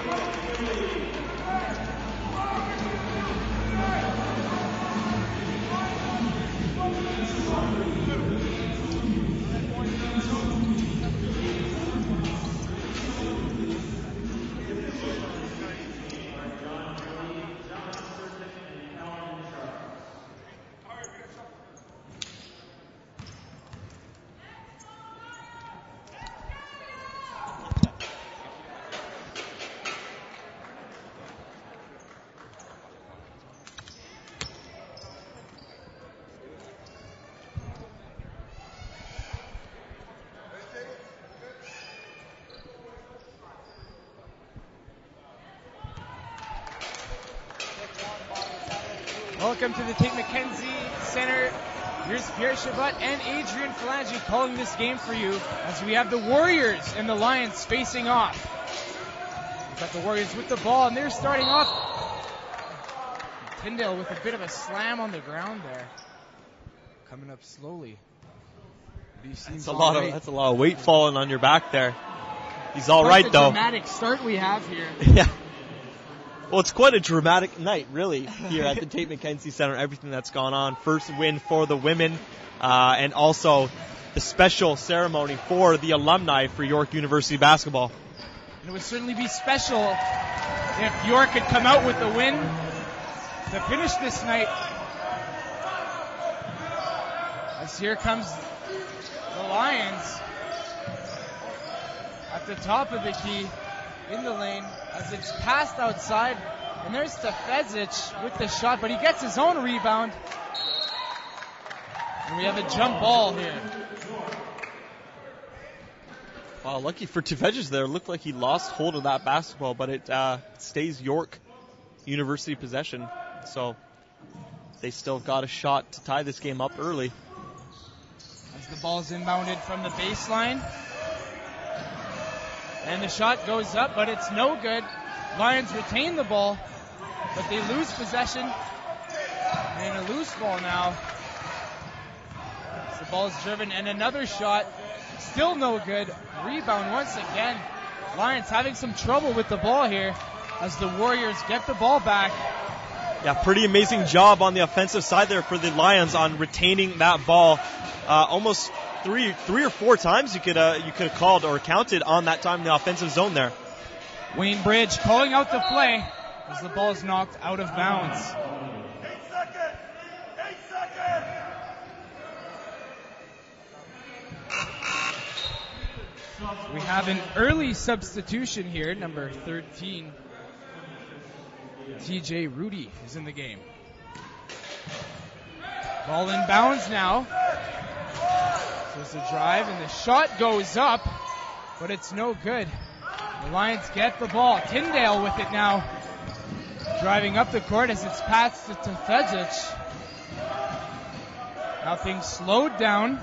Welcome to the Tait Mckenzie Center. Here's Pierre Chabot and Adrian Phalange calling this game for you as we have the Warriors and the Lions facing off. We've got the Warriors with the ball, and they're starting off. Tyndale with a bit of a slam on the ground there. Coming up slowly. That's a lot of weight falling on your back there. He's all right, though. Dramatic start we have here. Yeah. Well, it's quite a dramatic night, really, here at the Tait Mckenzie Center. Everything that's gone on. First win for the women, and also the special ceremony for the alumni for York University basketball. It would certainly be special if York could come out with the win to finish this night. As here comes the Lions at the top of the key in the lane as it's passed outside, and there's Stefezic with the shot, but he gets his own rebound, and we have a jump ball here. Wow, lucky for Stefezic there. It looked like he lost hold of that basketball, but it stays York University possession, so they still got a shot to tie this game up early. As the ball is inbounded from the baseline, and the shot goes up, but it's no good. Lions retain the ball, but they lose possession. And a loose ball now. So the ball is driven, and another shot. Still no good. Rebound once again. Lions having some trouble with the ball here as the Warriors get the ball back. Yeah, pretty amazing job on the offensive side there for the Lions on retaining that ball. Almost three or four times you could have called or counted on that time in the offensive zone there. Wayne Bridge calling out the play as the ball is knocked out of bounds. 8 seconds. We have an early substitution here, number 13. TJ Rudy is in the game. Ball in bounds now. So it's a drive, and the shot goes up, but it's no good. The Lions get the ball. Tyndale with it now. Driving up the court as it's passed to Stefezic. Now things slowed down.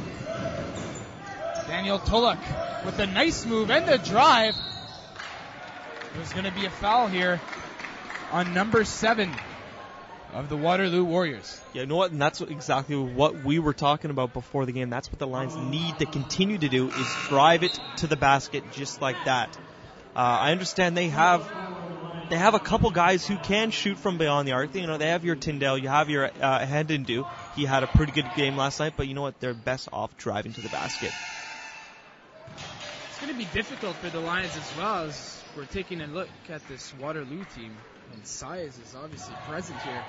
Daniel Tulloch with a nice move and the drive. There's going to be a foul here on number 7 of the Waterloo Warriors. Yeah, you know what? And that's exactly what we were talking about before the game. That's what the Lions need to continue to do, is drive it to the basket just like that. I understand they have a couple guys who can shoot from beyond the arc. You know, they have your Tyndale, you have your Hendindu. He had a pretty good game last night, but you know what? They're best off driving to the basket. It's going to be difficult for the Lions as well, as we're taking a look at this Waterloo team. And size is obviously present here.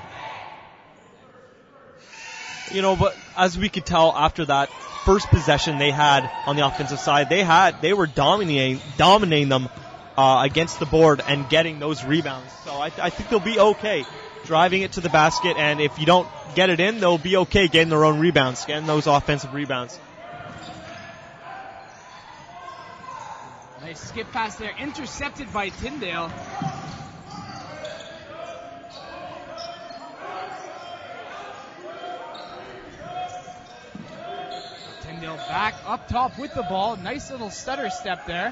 You know, but as we could tell after that first possession they had on the offensive side, they were dominating them against the board and getting those rebounds. So I think they'll be okay driving it to the basket, and if you don't get it in, they'll be okay getting their own rebounds, getting those offensive rebounds. Nice skip pass there, intercepted by Tyndale. Tyndale back up top with the ball. Nice little stutter step there.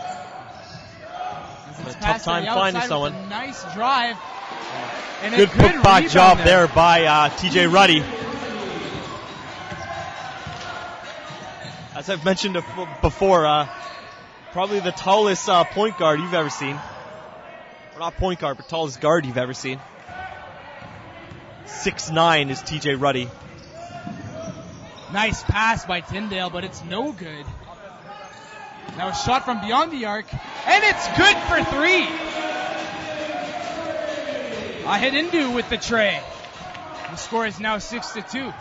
A tough time finding someone. A nice drive. And good put-back job there by TJ Ruddy. As I've mentioned before, probably the tallest point guard you've ever seen. not point guard, but tallest guard you've ever seen. 6'9" is TJ Ruddy. Nice pass by Tyndale, but it's no good. Now a shot from beyond the arc, and it's good for 3. Ahedindu with the tray. The score is now 6-2.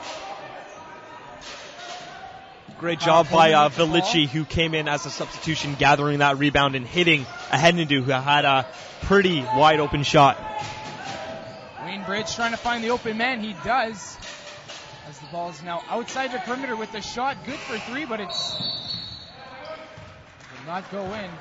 Great job by Velici, who came in as a substitution, gathering that rebound and hitting Ahedindu, who had a pretty wide open shot. Wayne Bridge trying to find the open man. He does. As the ball is now outside the perimeter with the shot. Good for 3, but it's will not go in.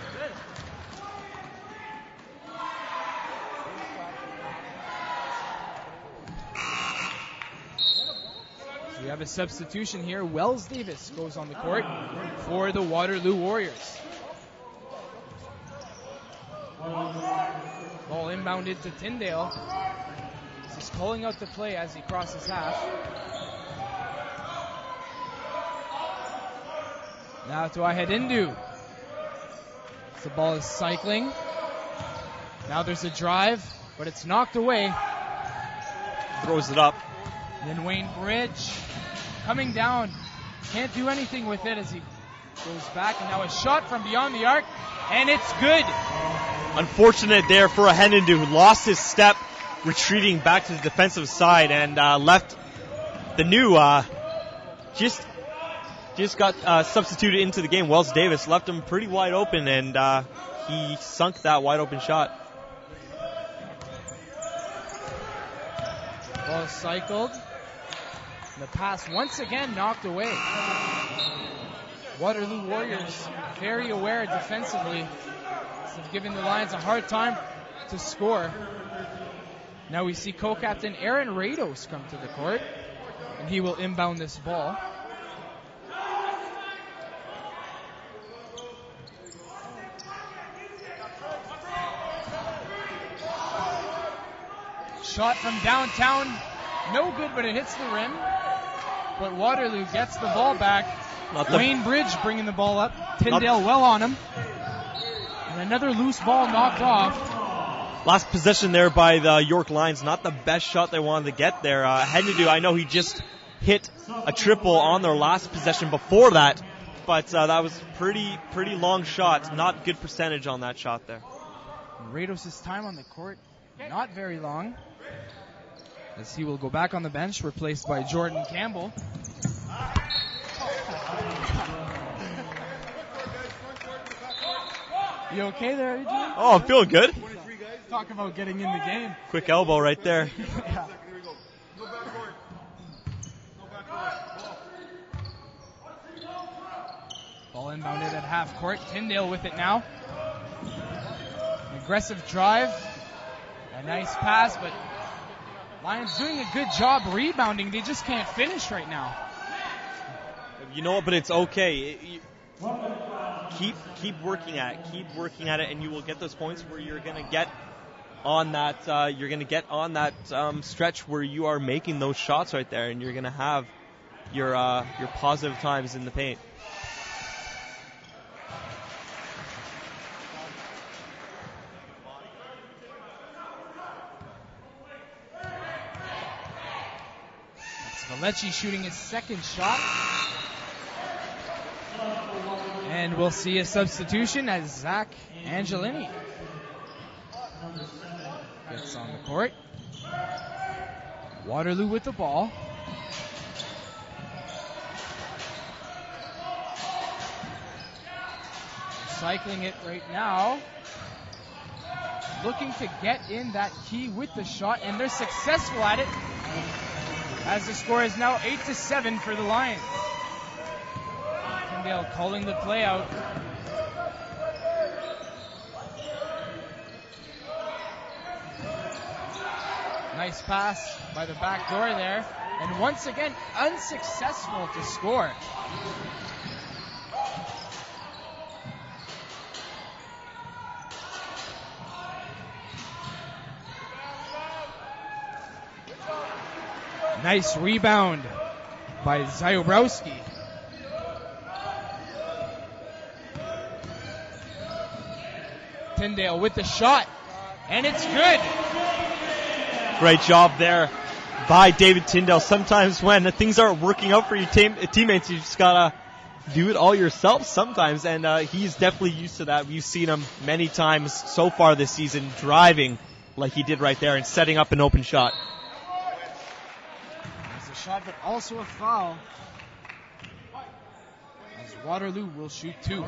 So we have a substitution here. Wells Davis goes on the court for the Waterloo Warriors. Ball inbounded to Tyndale. He's calling out the play as he crosses half. Now to Ahedindu. The ball is cycling. Now there's a drive, but it's knocked away. Throws it up. Then Wayne Bridge coming down. Can't do anything with it as he goes back. And now a shot from beyond the arc, and it's good. Unfortunate there for Ahedindu, who lost his step, retreating back to the defensive side, and left the new just got substituted into the game. Wells Davis left him pretty wide open, and he sunk that wide open shot. Ball cycled. And the pass once again knocked away. Waterloo Warriors very aware defensively. Have given the Lions a hard time to score. Now we see co-captain Aaron Rados come to the court, and he will inbound this ball. Shot from downtown, no good, but it hits the rim. But Waterloo gets the ball back. Wayne Bridge bringing the ball up. Tyndale well on him. And another loose ball knocked off. Last possession there by the York Lions. Not the best shot they wanted to get there. Ahedindu, I know he just hit a triple on their last possession before that, but that was pretty long shot. Not good percentage on that shot there. Rados' time on the court, not very long, as he will go back on the bench, replaced by Jordan Campbell. You okay there, AJ? Oh, I'm feeling good. Talk about getting in the game. Quick elbow right there. Yeah. Ball inbounded at half court. Tyndale with it now. An aggressive drive. A nice pass, but Lions doing a good job rebounding. They just can't finish right now. You know what? But it's okay. Keep working at it. Keep working at it, and you will get those points where you're going to get on that. You're going to get on that stretch where you are making those shots right there, and you're going to have your positive times in the paint. Velici shooting his second shot. And we'll see a substitution as Zach Angelini gets on the court. Waterloo with the ball. Cycling it right now. Looking to get in that key with the shot, and they're successful at it. As the score is now 8-7 for the Lions. Tyndale calling the play out. Nice pass by the back door there. And once again, unsuccessful to score. Nice rebound by Ziobrowski. Tyndale with the shot, and it's good. Great job there by David Tyndale. Sometimes when things aren't working out for your teammates, you just gotta do it all yourself sometimes, and he's definitely used to that. We've seen him many times so far this season driving like he did right there and setting up an open shot. There's a shot, but also a foul, as Waterloo will shoot 2.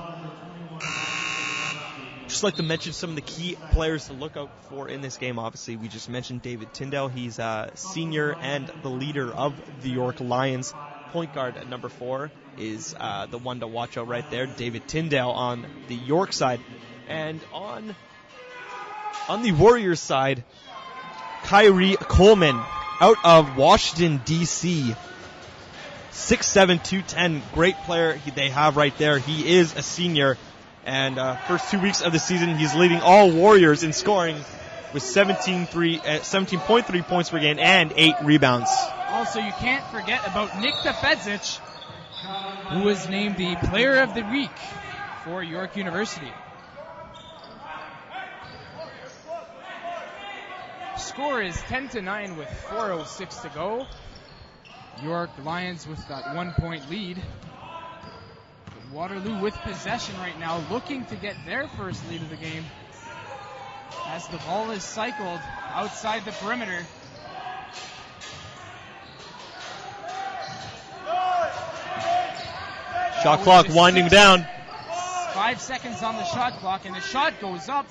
Just like to mention some of the key players to look out for in this game. Obviously, we just mentioned David Tyndale. He's a senior and the leader of the York Lions. Point guard at number 4 is the one to watch out right there, David Tyndale on the York side. And on the Warriors side, Kyrie Coleman out of Washington, D.C. 6'7", 210, great player they have right there. He is a senior. And first 2 weeks of the season, he's leading all Warriors in scoring with 17.3 points per game and 8 rebounds. Also, you can't forget about Nick Tefedzic, who was named the Player of the Week for York University. Score is 10-9 with 4:06 to go. York Lions with that 1-point lead. Waterloo with possession right now, looking to get their first lead of the game as the ball is cycled outside the perimeter. Shot clock winding down. 5 seconds on the shot clock, and the shot goes up.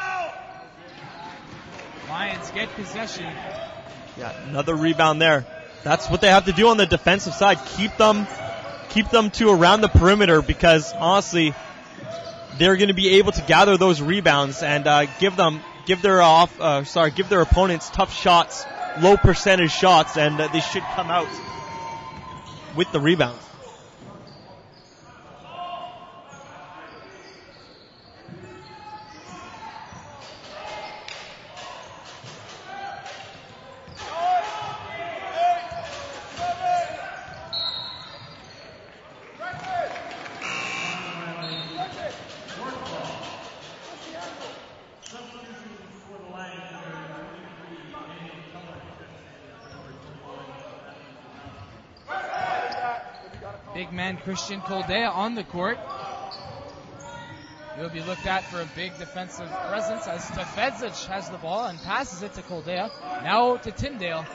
Lions get possession. Yeah, another rebound there. That's what they have to do on the defensive side. Keep them to around the perimeter, because honestly, they're going to be able to gather those rebounds and give their opponents tough shots, low percentage shots, and they should come out with the rebounds. Big man Christian Coldea on the court. He'll be looked at for a big defensive presence as Tefedzic has the ball and passes it to Coldea. Now to Tyndale.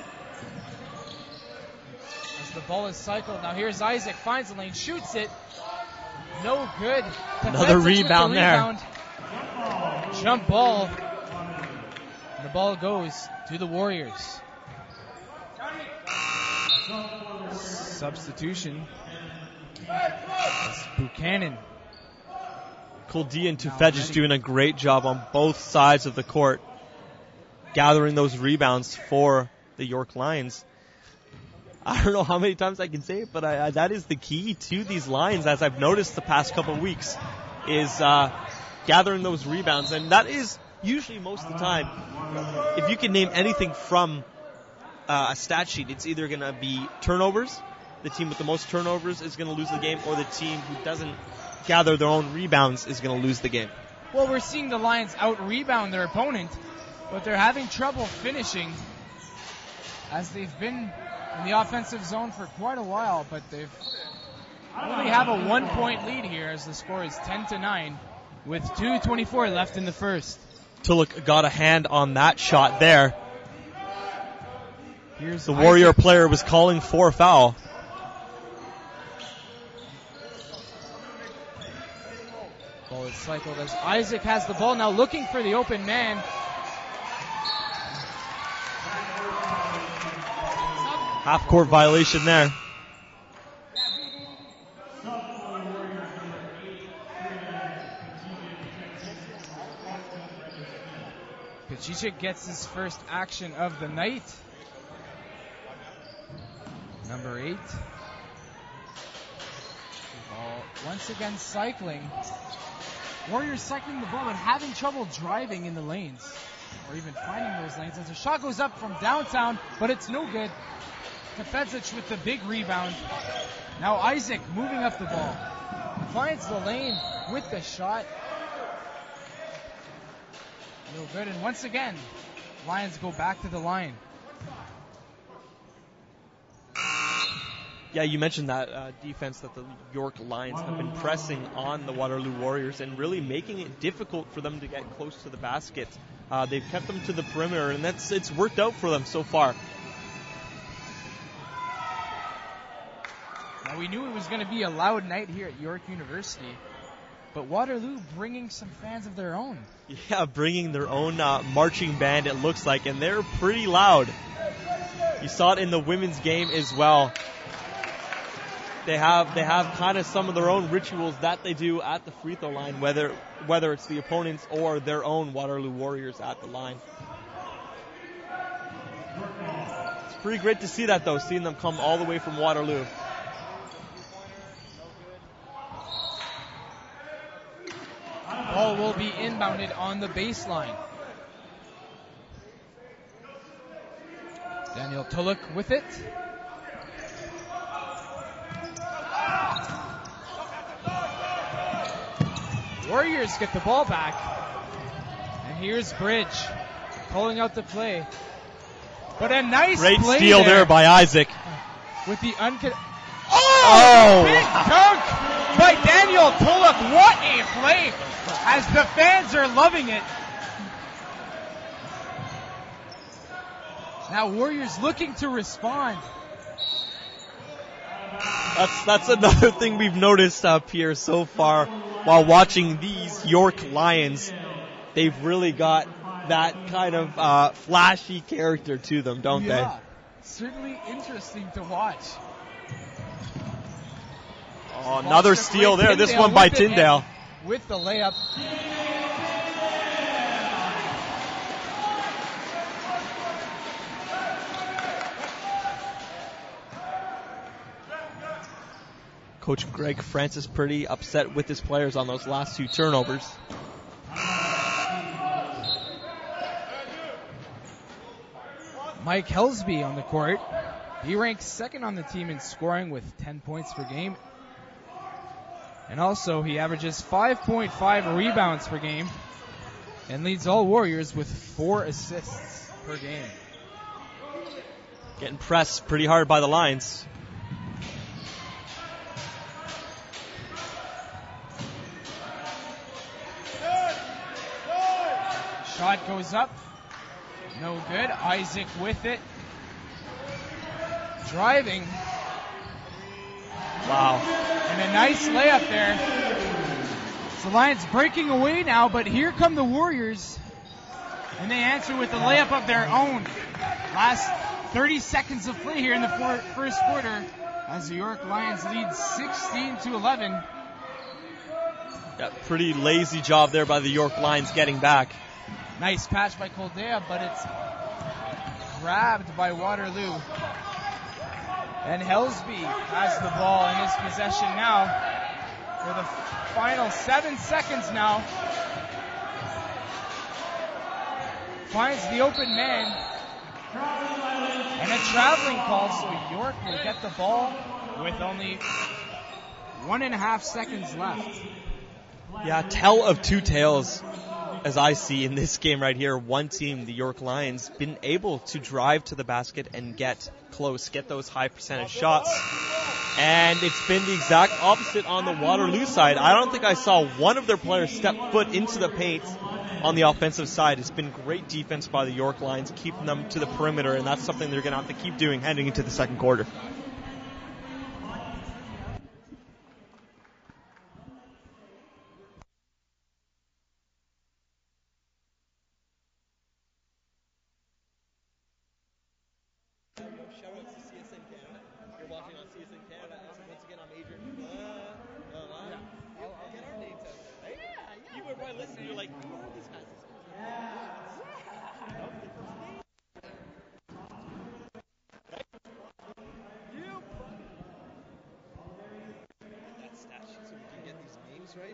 As the ball is cycled. Now here's Isaac, finds the lane, shoots it. No good. Another rebound there. Jump ball. The ball goes to the Warriors. Substitution. It's Buchanan. Coldea and Tufedge doing a great job on both sides of the court, gathering those rebounds for the York Lions. I don't know how many times I can say it, but that is the key to these Lions, as I've noticed the past couple of weeks, is gathering those rebounds. And that is usually most of the time, if you can name anything from a stat sheet, it's either going to be turnovers. The team with the most turnovers is going to lose the game, or the team who doesn't gather their own rebounds is going to lose the game. Well, we're seeing the Lions out-rebound their opponent, but they're having trouble finishing, as they've been in the offensive zone for quite a while, but they've only have a 1-point lead here, as the score is 10-9 with 2:24 left in the first. Tulloch got a hand on that shot there. Here's the Warrior player was calling for a foul. Ball is cycled as Isaac has the ball, now looking for the open man. Half-court violation there. Pachichik gets his first action of the night. Number 8. Ball once again cycling. Warriors cycling the ball and having trouble driving in the lanes, or even finding those lanes. As the shot goes up from downtown, but it's no good. Tefedzic with the big rebound. Now Isaac moving up the ball. Finds the lane with the shot. No good. And once again, Lions go back to the line. Yeah, you mentioned that defense that the York Lions have been pressing on the Waterloo Warriors and really making it difficult for them to get close to the basket. They've kept them to the perimeter, and it's worked out for them so far. Now, we knew it was going to be a loud night here at York University, but Waterloo bringing some fans of their own. Yeah, bringing their own marching band, it looks like, and they're pretty loud. You saw it in the women's game as well. They have kind of some of their own rituals that they do at the free throw line, whether it's the opponents or their own Waterloo Warriors at the line. It's pretty great to see that, though, seeing them come all the way from Waterloo. Ball will be inbounded on the baseline. Daniel Tulloch with it. Warriors get the ball back. And here's Bridge pulling out the play. But a nice great play steal there by Isaac. With the big dunk by Daniel Tulloch. What a play as the fans are loving it. Now Warriors looking to respond. That's another thing we've noticed up here so far while watching these York Lions. They've really got that kind of flashy character to them, don't they? Yeah, certainly interesting to watch. Oh, another steal there. This one by Tyndale. With the layup. Coach Greg Francis pretty upset with his players on those last two turnovers. Mike Helsby on the court. He ranks second on the team in scoring with 10 points per game. And also he averages 5.5 rebounds per game and leads all Warriors with 4 assists per game. Getting pressed pretty hard by the Lions. Shot goes up. No good. Isaac with it. Driving. Wow. And a nice layup there. So the Lions breaking away now, but here come the Warriors. And they answer with a layup of their own. Last 30 seconds of play here in the first quarter as the York Lions lead 16-11. Yeah, pretty lazy job there by the York Lions getting back. Nice pass by Coldea, but it's grabbed by Waterloo. And Helsby has the ball in his possession now for the final 7 seconds now. Finds the open man. And a traveling call, so York will get the ball with only 1.5 seconds left. Yeah, tell of two tales, as I see in this game right here. One team, the York Lions, been able to drive to the basket and get close, get those high percentage shots. And it's been the exact opposite on the Waterloo side. I don't think I saw one of their players step foot into the paint on the offensive side. It's been great defense by the York Lions, keeping them to the perimeter, and that's something they're going to have to keep doing heading into the second quarter. Shout out to CSN Canada. You're watching on CSN Canada. Once again, I'm Adrian. I'll get our names out there, right? Yeah. You were probably listening. You're like, who are these guys? That stat sheet so we can get these names right.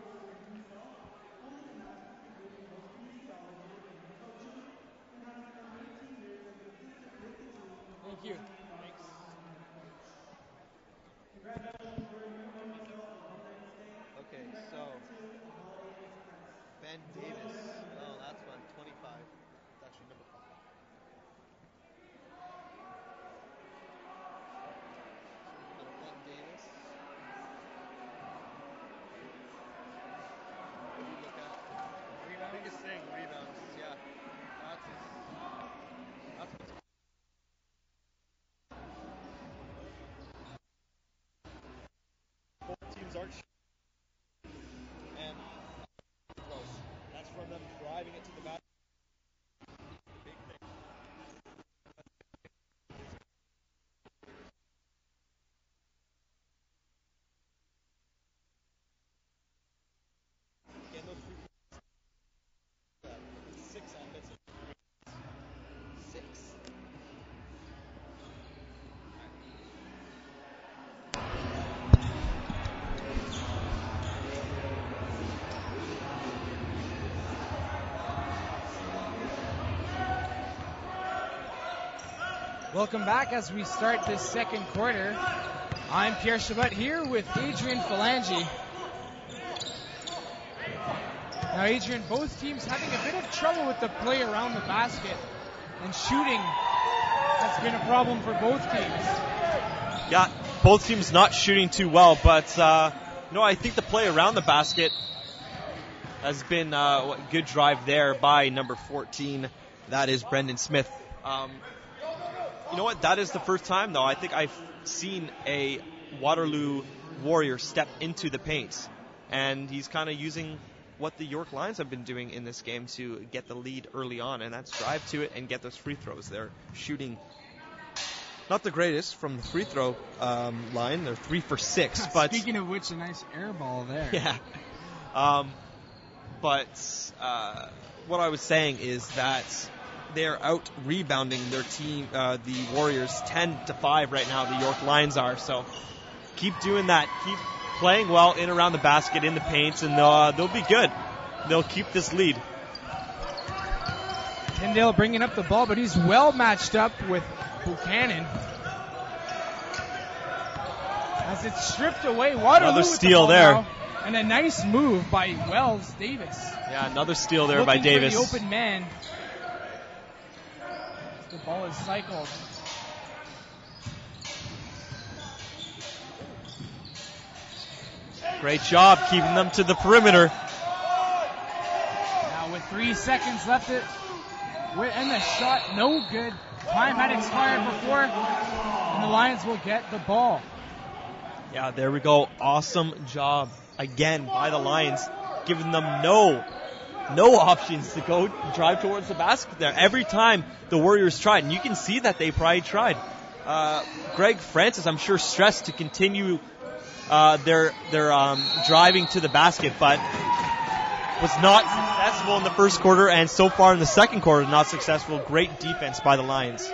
Thank you. Thanks. Okay, so Ben Davis. Oh, that's fun. 25. It's actually number 5. So we're going to Davis. What do you look at? Rebounds? Biggest thing, rebounds. Yeah. That's what's both teams aren't and close. That's from them driving it to the basket. Big thing. Again, those free throws. 6 offensive. 6. Welcome back as we start this second quarter. I'm Pierre Chabot here with Adrian Phalangi. Now, Adrian, both teams having a bit of trouble with the play around the basket, and shooting has been a problem for both teams. Yeah, both teams not shooting too well, but I think the play around the basket has been a good drive there by number 14. That is Brendan Smith. You know what? That is the first time, though, I think I've seen a Waterloo Warrior step into the paint. And he's kind of using what the York Lions have been doing in this game to get the lead early on, and that's drive to it and get those free throws. They're shooting not the greatest from the free throw line. They're 3 for 6. But speaking of which, a nice air ball there. Yeah. But what I was saying is that they're out rebounding their team, the Warriors, 10-5 right now. The York Lions are. So keep doing that. Keep playing well in around the basket, in the paint, and they'll be good. They'll keep this lead. Tyndale bringing up the ball, but he's well matched up with Buchanan. As it's stripped away, Waterloo another with steal the ball there. Now, and a nice move by Wells Davis. Yeah, another steal there Looking by Davis. For the open man. The ball is cycled. Great job keeping them to the perimeter. Now with 3 seconds left, and the shot no good. Time had expired before, and the Lions will get the ball. Yeah, there we go. Awesome job again by the Lions, giving them no options to go drive towards the basket there. Every time the Warriors tried, and you can see that they probably tried. Greg Francis, I'm sure, stressed to continue their driving to the basket, but was not successful in the first quarter, and so far in the second quarter, not successful. Great defense by the Lions.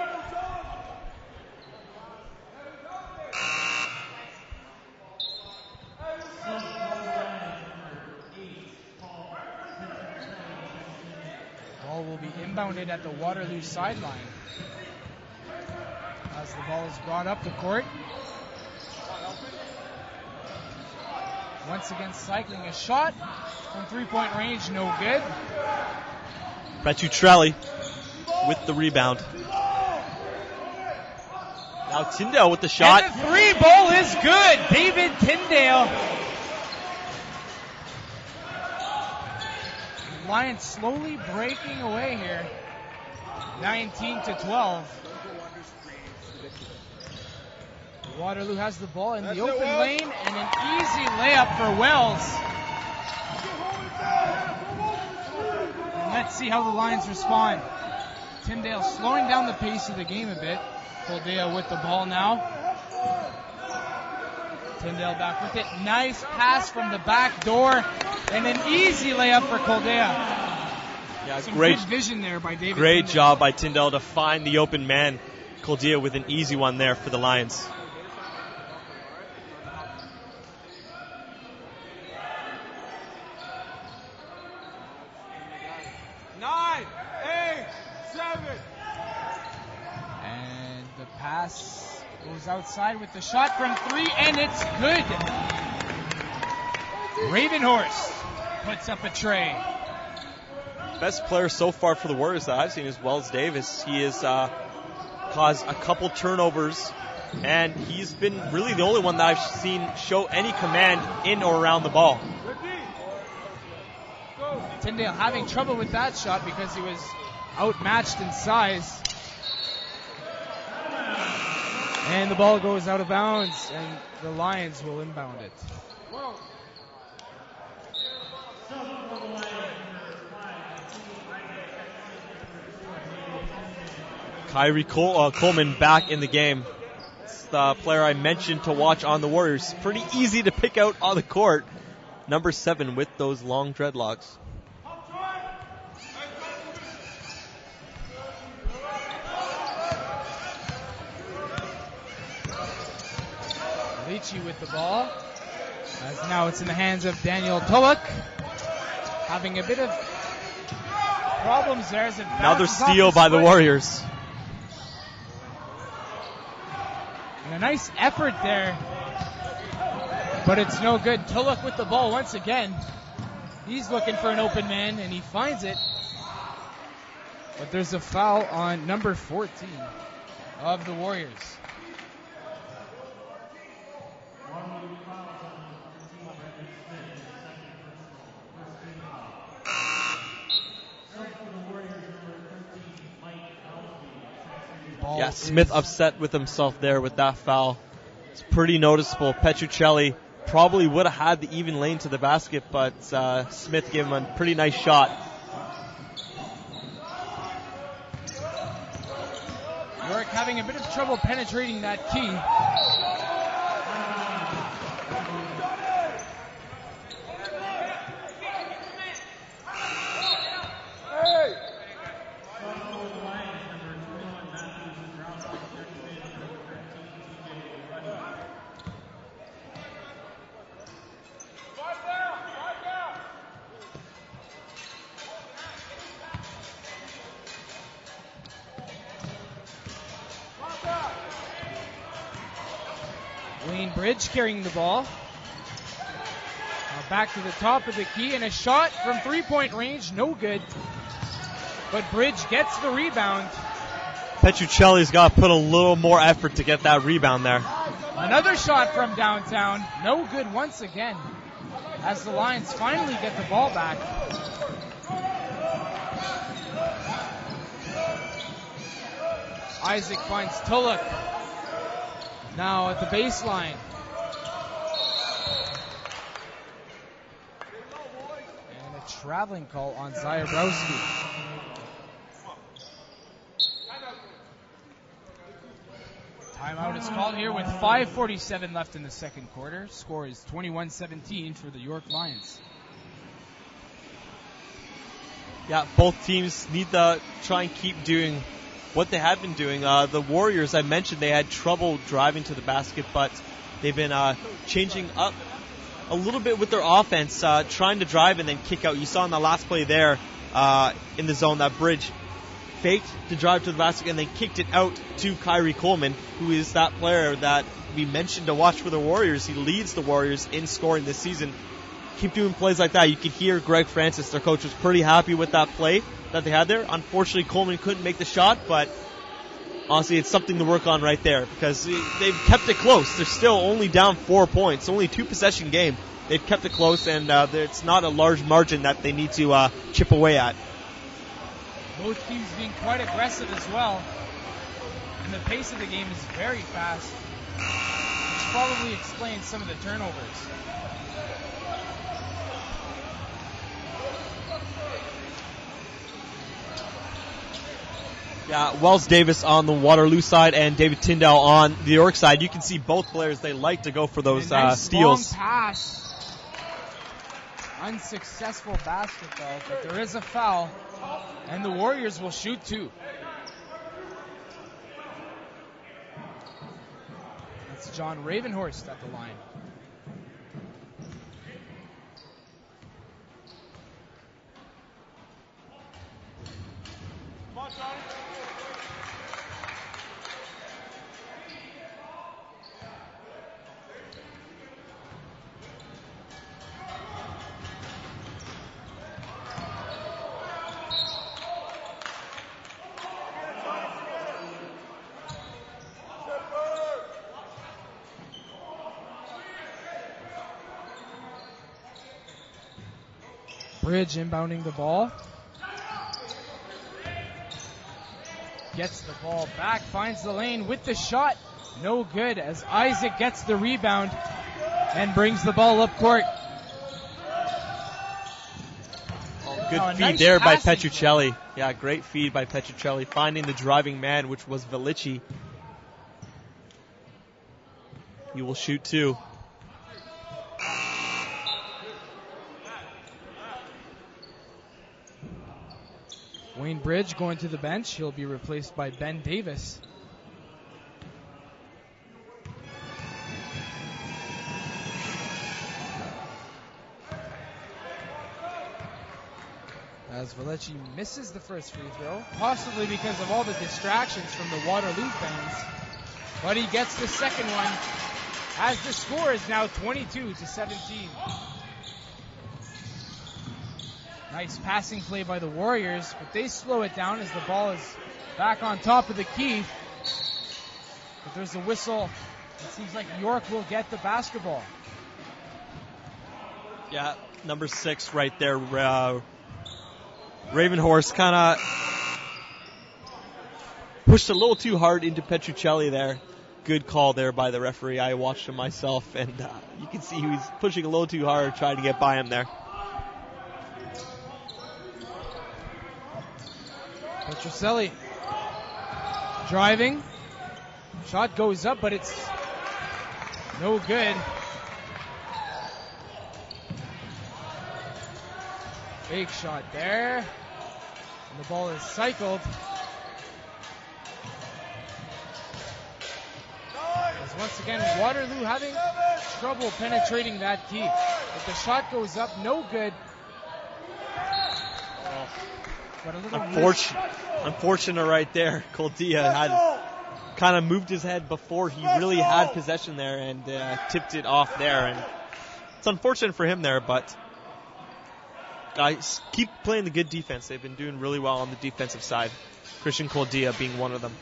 Ball will be inbounded at the Waterloo sideline as the ball is brought up the court. Once again cycling a shot from three-point range, no good. Petruccelli with the rebound. Now Tyndale with the shot. And the three ball is good. David Tyndale. Lions slowly breaking away here. 19-12. Waterloo has the ball in the open lane and an easy layup for Wells. And let's see how the Lions respond. Tyndale slowing down the pace of the game a bit. Coldea with the ball now. Tyndale back with it. Nice pass from the back door and an easy layup for Coldea. Yeah, Some great good vision there by David. Great Tyndale. job by Tyndale to find the open man. Coldea with an easy one there for the Lions. And the pass goes outside with the shot from three, and it's good. Ravenhorst puts up a tray. best player so far for the Warriors that I've seen is Wells Davis. He has caused a couple turnovers, and he's been really the only one that I've seen show any command in or around the ball. Tyndale having trouble with that shot because he was outmatched in size. And the ball goes out of bounds, and the Lions will inbound it. Kyrie Coleman back in the game. It's the player I mentioned to watch on the Warriors. Pretty easy to pick out on the court. Number 7 with those long dreadlocks. Leachy with the ball. As now it's in the hands of Daniel Tulloch. Having a bit of problems there. As it another steal by the Warriors. And a nice effort there. But it's no good. Tulloch with the ball once again. He's looking for an open man, and he finds it. But there's a foul on number 14 of the Warriors. Yeah, Smith upset with himself there with that foul. It's pretty noticeable. Petruccelli probably would have had the even lane to the basket, but Smith gave him a pretty nice shot. York having a bit of trouble penetrating that key. Bridge carrying the ball. Now back to the top of the key, and a shot from three-point range, no good. But Bridge gets the rebound. Petruccelli's got to put a little more effort to get that rebound there. Another shot from downtown, no good once again. As the Lions finally get the ball back. Isaac finds Tulloch. Now at the baseline. And a traveling call on Zajabrowski. Timeout is called here with 5:47 left in the second quarter. Score is 21-17 for the York Lions. Yeah, both teams need to try and keep doing what they have been doing. The Warriors, I mentioned, they had trouble driving to the basket, but they've been changing up a little bit with their offense, trying to drive and then kick out. You saw in the last play there in the zone that Bridge faked to drive to the basket and then kicked it out to Kyrie Coleman, who is that player that we mentioned to watch for the Warriors. He leads the Warriors in scoring this season. Keep doing plays like that. You could hear Greg Francis, their coach, was pretty happy with that play that they had there. Unfortunately, Coleman couldn't make the shot, but honestly, it's something to work on right there because they've kept it close. They're still only down 4 points, only a 2-possession game. They've kept it close, and it's not a large margin that they need to chip away at. Both teams being quite aggressive as well, and the pace of the game is very fast, which probably explains some of the turnovers. Yeah, Wells Davis on the Waterloo side and David Tyndale on the York side. You can see both players, they like to go for those nice steals. Long pass. Unsuccessful basketball, but there is a foul, and the Warriors will shoot two. That's John Ravenhorst at the line. Come on, Johnny. Bridge inbounding the ball. Gets the ball back, finds the lane with the shot. No good as Isaac gets the rebound and brings the ball up court. Good feed nice there by passing Petruccelli. Yeah, great feed by Petruccelli, finding the driving man, which was Velici. He will shoot two. Wayne Bridge going to the bench. He'll be replaced by Ben Davis. As Velici misses the first free throw, possibly because of all the distractions from the Waterloo fans. But he gets the second one as the score is now 22-17. Nice passing play by the Warriors, but they slow it down as the ball is back on top of the key. But there's a whistle. It seems like York will get the basketball. Yeah, number 6 right there. Ravenhorse kind of pushed a little too hard into Petruccelli there. Good call there by the referee. I watched him myself, and you can see he was pushing a little too hard, trying to get by him there. Petruccelli driving. Shot goes up, but it's no good. Fake shot there. And the ball is cycled. As once again, Waterloo having trouble penetrating that key. But the shot goes up, no good. But a little Unfortunate right there. Coldia had kind of moved his head before he really had possession there and tipped it off there. And it's unfortunate for him there, but guys, keep playing the good defense. They've been doing really well on the defensive side. Christian Coldia being one of them.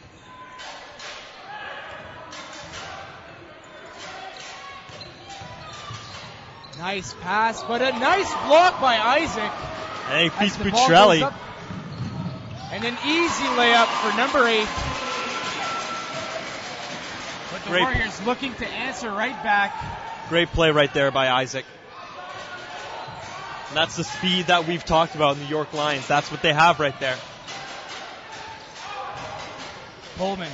nice pass, but a nice block by Isaac. Hey, beats Butrelli. And an easy layup for number 8. But the Warriors looking to answer right back. Great play right there by Isaac. And that's the speed that we've talked about in the York Lions. That's what they have right there. Coleman.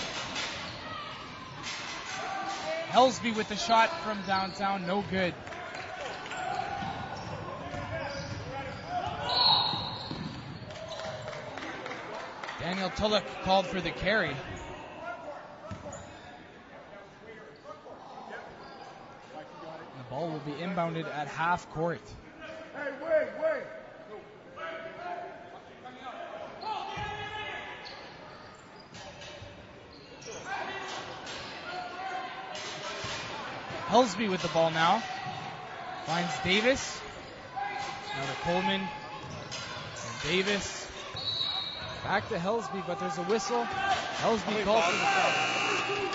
Helsby with the shot from downtown, no good. Daniel Tulloch called for the carry. The ball will be inbounded at half court. Hey, wait. Helsby with the ball now. Finds Davis. Now to Coleman. And Davis. Back to Helsby, but there's a whistle. Helsby called for the foul.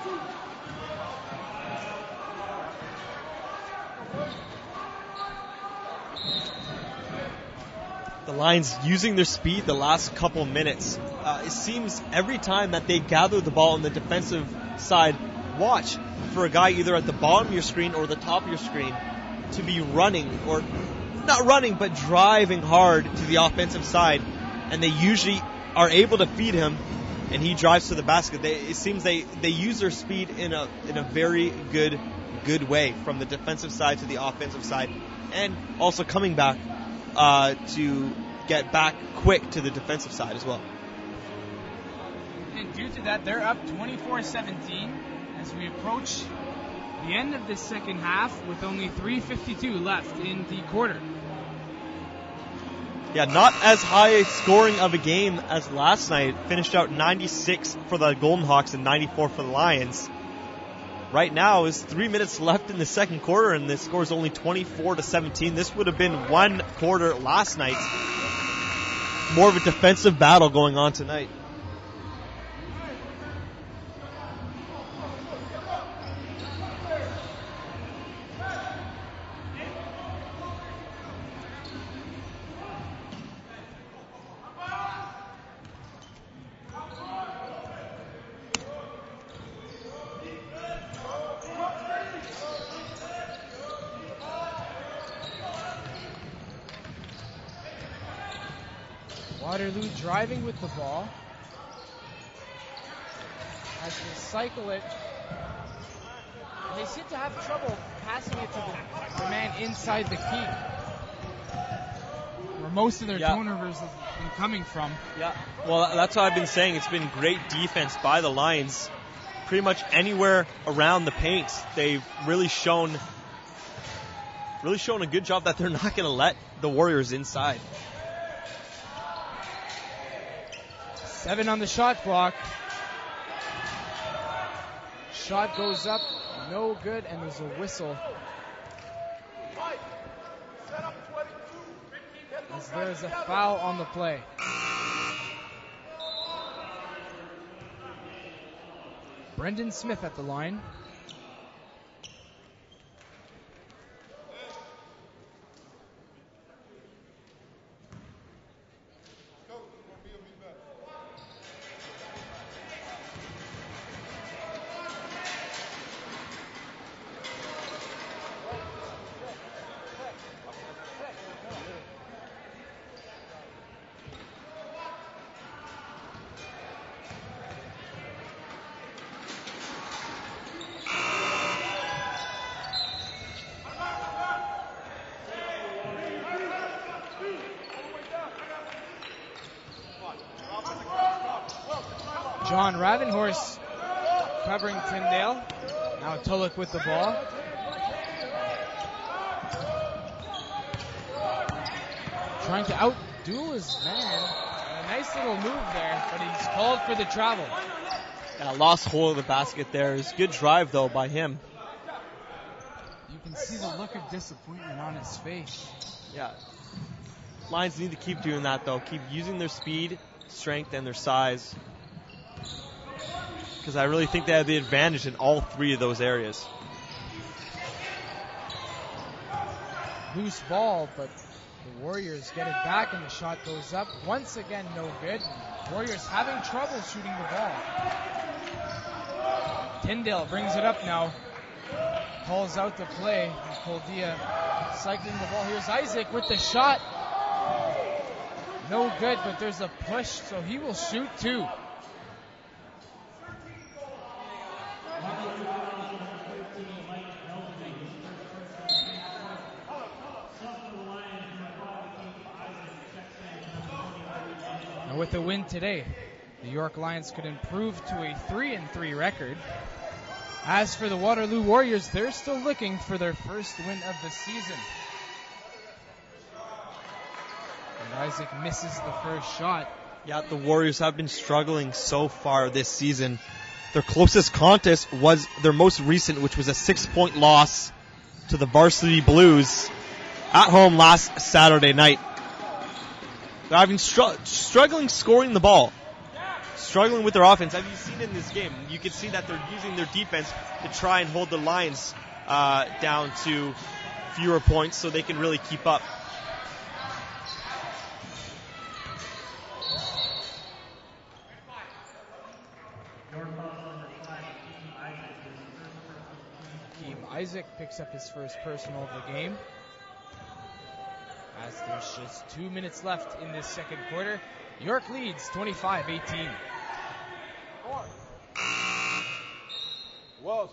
The Lions using their speed the last couple minutes. It seems every time that they gather the ball on the defensive side, watch for a guy either at the bottom of your screen or the top of your screen to be running, or not running, but driving hard to the offensive side. And they usually are able to feed him, and he drives to the basket. It seems they use their speed in a very good way from the defensive side to the offensive side, and also coming back to get back quick to the defensive side as well. And due to that, they're up 24-17 as we approach the end of this second half with only 3:52 left in the quarter. Yeah, not as high scoring of a game as last night. Finished out 96 for the Golden Hawks and 94 for the Lions. Right now is 3 minutes left in the second quarter, and the score is only 24-17. This would have been one quarter last night. More of a defensive battle going on tonight. Waterloo driving with the ball. As they cycle it, they seem to have trouble passing it to the man inside the key, where most of their turnovers have been coming from. Yeah, well, that's what I've been saying. It's been great defense by the Lions. Pretty much anywhere around the paint, they've really shown a good job that they're not going to let the Warriors inside. 7 on the shot clock. Shot goes up, no good, and there's a whistle. As there's a foul on the play. Brendan Smith at the line. John Ravenhorst covering Tyndale. Now Tulloch with the ball. Trying to outduel his man. A nice little move there, but he's called for the travel. Yeah, lost hold of the basket there. It's good drive, though, by him. You can see the look of disappointment on his face. Yeah. Lions need to keep doing that, though. Keep using their speed, strength, and their size. Because I really think they have the advantage in all three of those areas. Loose ball, but the Warriors get it back and the shot goes up. Once again, no good. Warriors having trouble shooting the ball. Tyndale brings it up now. Calls out the play. Coldia cycling the ball. Here's Isaac with the shot. No good, but there's a push, so he will shoot two. And with the win today, the York Lions could improve to a 3-3 record. As for the Waterloo Warriors, they're still looking for their first win of the season. And Isaac misses the first shot. Yeah, the Warriors have been struggling so far this season. Their closest contest was their most recent, which was a 6-point loss to the Varsity Blues at home last Saturday night. They're having struggling scoring the ball, struggling with their offense. As you've seen in this game, you can see that they're using their defense to try and hold the Lions down to fewer points so they can really keep up. Isaac picks up his first personal of the game. As there's just 2 minutes left in this second quarter. York leads 25-18. Wells.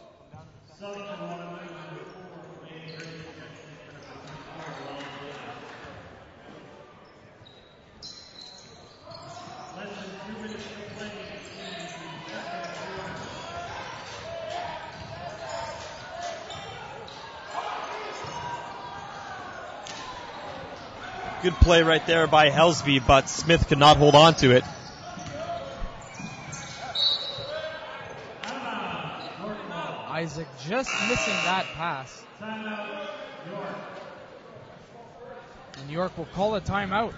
Good play right there by Helsby, but Smith could not hold on to it. Isaac just missing that pass. And York will call a timeout.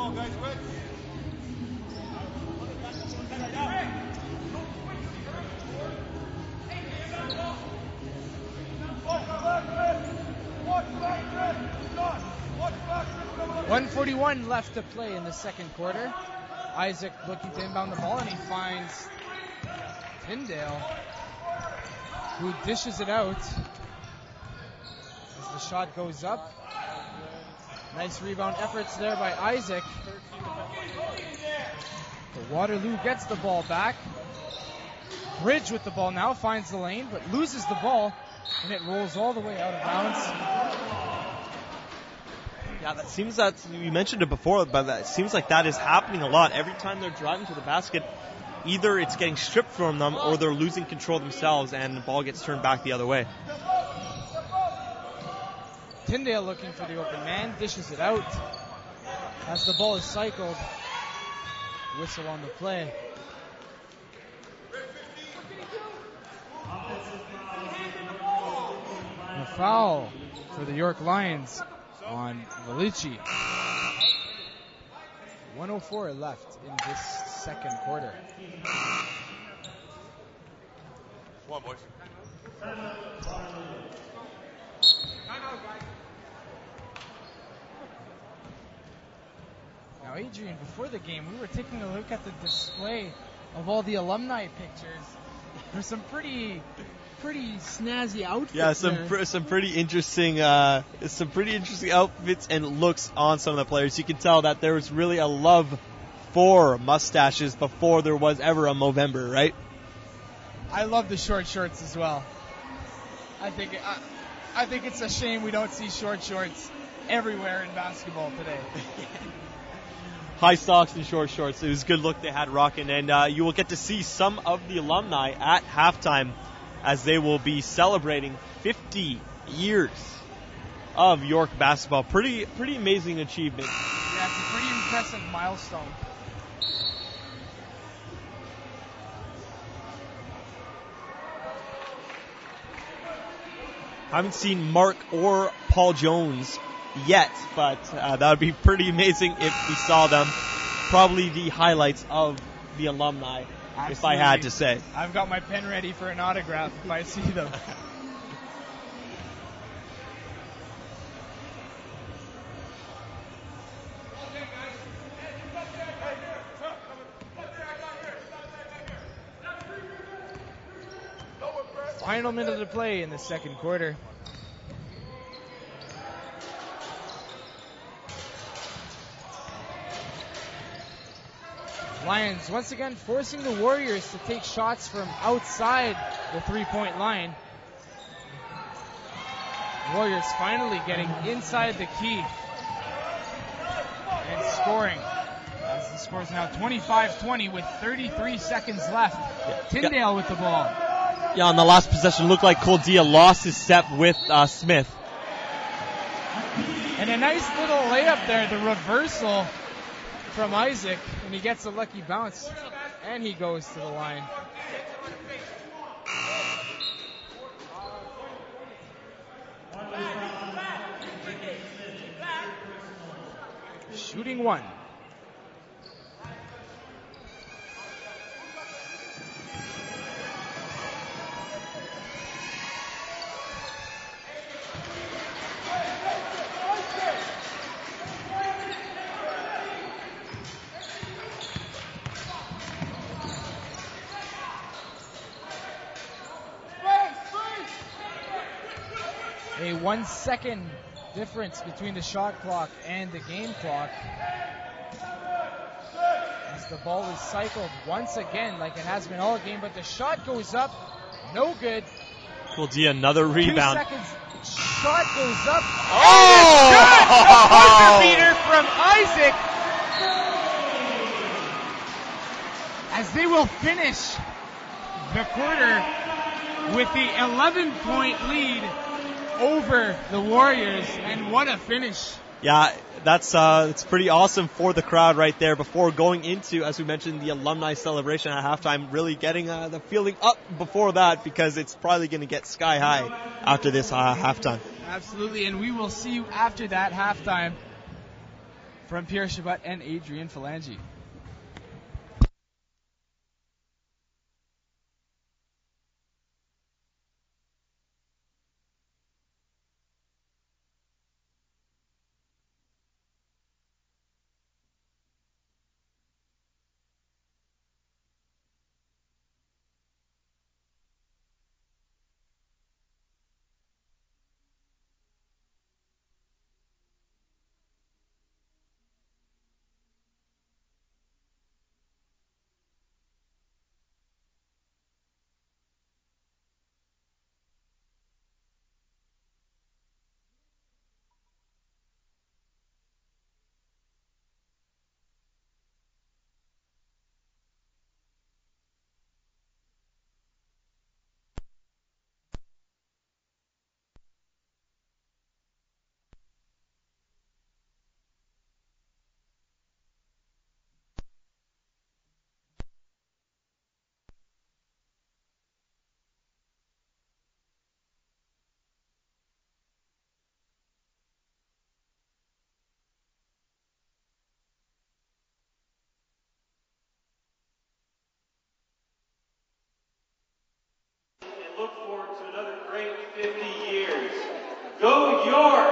.141 left to play in the second quarter. Isaac looking to inbound the ball, and he finds Tyndale, who dishes it out as the shot goes up. Nice rebound efforts there by Isaac. But Waterloo gets the ball back. Bridge with the ball now, finds the lane, but loses the ball, and it rolls all the way out of bounds. Yeah, that seems that, you mentioned it before, but it seems like that is happening a lot. Every time they're driving to the basket, either it's getting stripped from them or they're losing control themselves and the ball gets turned back the other way. Tyndale looking for the open man, dishes it out. As the ball is cycled, whistle on the play. And a foul for the York Lions on Valici. 104 left in this second quarter. Come on, boys. Now, Adrian, before the game, we were taking a look at the display of all the alumni pictures. There's some pretty snazzy outfits. Yeah, there. some pretty interesting outfits and looks on some of the players. You can tell that there was really a love for mustaches before there was ever a Movember, right? I love the short shorts as well. I think it's a shame we don't see short shorts everywhere in basketball today. High socks and short shorts. It was a good look they had rocking, and you will get to see some of the alumni at halftime as they will be celebrating 50 years of York basketball. Pretty amazing achievement. Yeah, it's a pretty impressive milestone. Haven't seen Mark or Paul Jones yet, but that would be pretty amazing if we saw them. Probably the highlights of the alumni, Absolutely. if I had to say. I've got my pen ready for an autograph if I see them. Final minute of play in the second quarter. Lions once again forcing the Warriors to take shots from outside the three-point line. Warriors finally getting inside the key and scoring. As the score is now 25-20 with 33 seconds left. Tyndale with the ball. Yeah, on the last possession, looked like Coldia lost his step with Smith. And a nice little layup there, the reversal from Isaac, and he gets a lucky bounce, and he goes to the line. Shooting one. A 1 second difference between the shot clock and the game clock. As the ball is cycled once again like it has been all game, but the shot goes up, no good. Coldia, another rebound. 2 seconds, shot goes up. Oh! A buzzer beater from Isaac. As they will finish the quarter with the 11-point lead over the Warriors, and what a finish. Yeah, it's pretty awesome for the crowd right there before going into, as we mentioned, the alumni celebration at halftime, really getting the feeling up before that, because it's probably going to get sky high after this halftime. Absolutely, and we will see you after that halftime from Pierre Chabot and Adrian Phalange. Look forward to another great 50 years. Go York!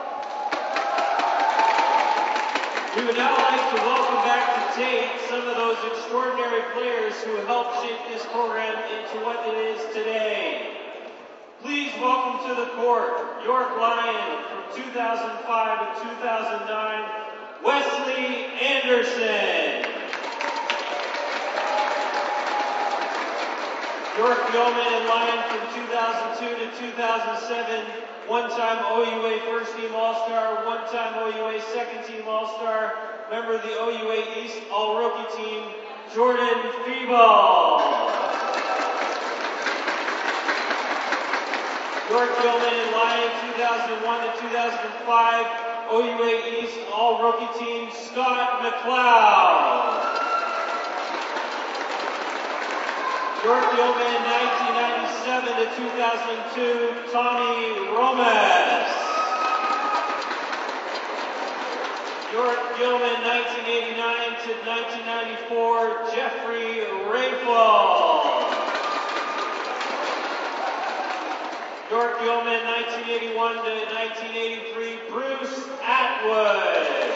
We would now like to welcome back to Tait some of those extraordinary players who helped shape this program into what it is today. Please welcome to the court, York Lion from 2005 to 2009, Wesley Anderson. York Yeoman and Lion from 2002 to 2007, one-time OUA First Team All-Star, one-time OUA Second Team All-Star, member of the OUA East All-Rookie Team, Jordan Feeball. York Yeoman and Lion 2001 to 2005, OUA East All-Rookie Team, Scott McLeod. York Yeoman 1997 to 2002, Tommy Romas. York Yeoman 1989 to 1994, Jeffrey Rayfall. York Yeoman 1981 to 1983, Bruce Atwood.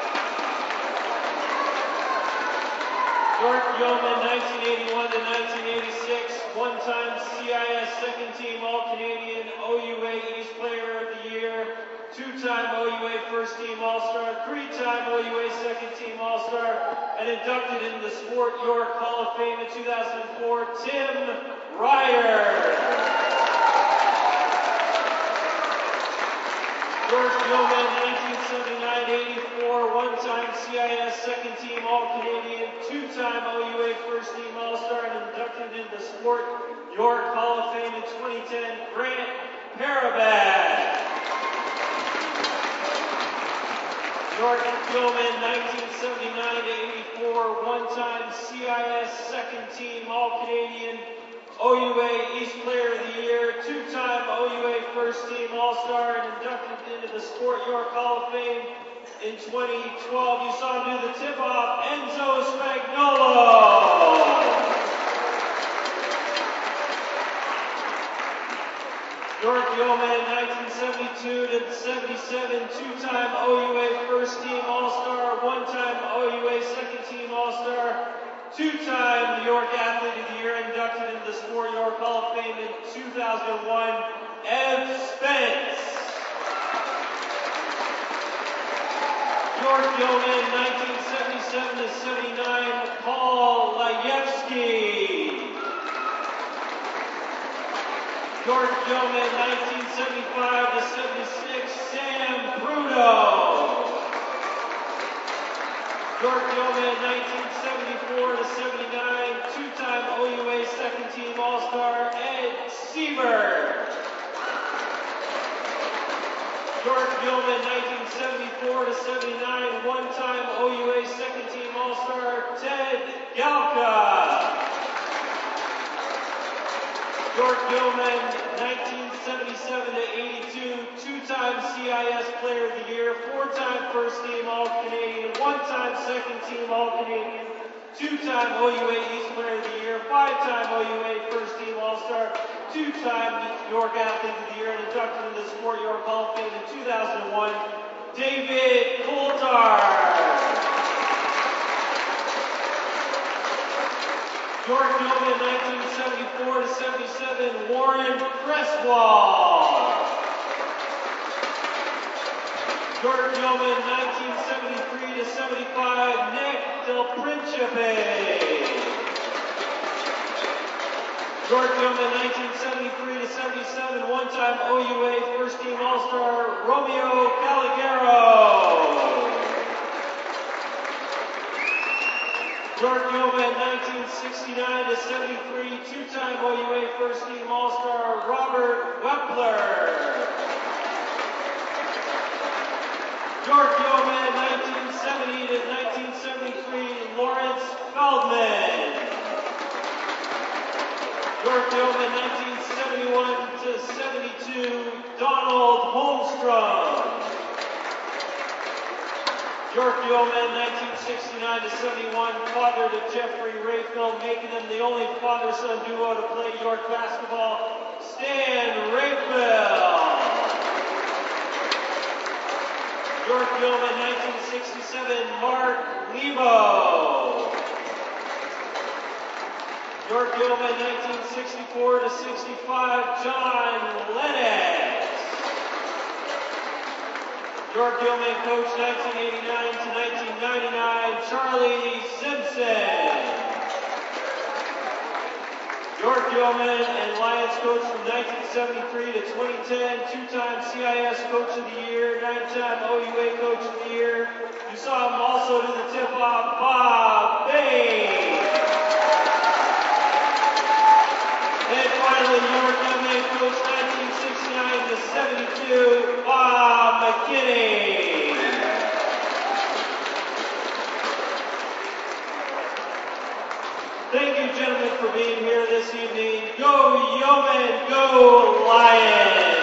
York Yeoman 1981 to 1986, one-time CIS Second Team All-Canadian, OUA East Player of the Year, two-time OUA First Team All-Star, three-time OUA Second Team All-Star, and inducted into the Sport York Hall of Fame in 2004, Tim Ryer. York Yeoman 1979-84, one-time CIS Second Team All-Canadian, two-time OUA First Team All-Star, and inducted into the Sport York Hall of Fame in 2010, Grant Parabad. York Yeoman 1979-84, one-time CIS Second Team All-Canadian, OUA East Player of the Year, two-time OUA First Team All-Star, and inducted into the Sport York Hall of Fame in 2012. You saw him do the tip-off, Enzo Spagnolo. York Yeoman 1972 to 77, two-time OUA First Team All-Star, one-time OUA Second Team All-Star, two-time New York Athlete of the Year, inducted into the Sport York Hall of Fame in 2001, Ev Spence. York Yeoman 1977 to 79, Paul Lajewski. York Yeoman 1975 to 76, Sam Bruno. York Yeoman 1974 to 79, two-time OUA Second Team All-Star, Ed Seaver. York Yeoman 1974 to 79, one-time OUA Second Team All-Star, Ted Galka. York Yeoman, 1977 to 82, two-time CIS Player of the Year, four-time first-team All-Canadian, one-time second-team All-Canadian, two-time OUA East Player of the Year, five-time OUA first-team All-Star, two-time York Athlete of the Year, and inducted into the Sport York Hall of Fame in 2001, David Coulthard. York Yeoman, 1974 to 77, Warren Cresswell. York Yeoman, 1973 to 75, Nick Del Principe. York Yeoman, 1973 to 77, one-time OUA first-team All-Star, Romeo Calagero. York Yeoman, 1969 to 73, two-time OUA first-team All-Star, Robert Wepler. York Yeoman, 1970 to 1973, Lawrence Feldman. York Yeoman, 1971 to 72, Donald Holmstrom. York Yeoman, 1969 to 71, father to Jeffrey Rayfield, making him the only father-son duo to play York basketball, Stan Rayfield. York Yeoman, 1967, Mark Lebo. York Yeoman, 1964 to 65, John Lennox. York Yeoman coach 1989 to 1999, Charlie Simpson. York Yeoman and Lions coach from 1973 to 2010, two-time CIS coach of the year, nine-time OUA coach of the year. You saw him also do the tip-off, Bob Bain. And finally, York Yeoman coach 1969 to 72, Bob Mckenzie. Thank you, gentlemen, for being here this evening. Go Yeoman, go Lions!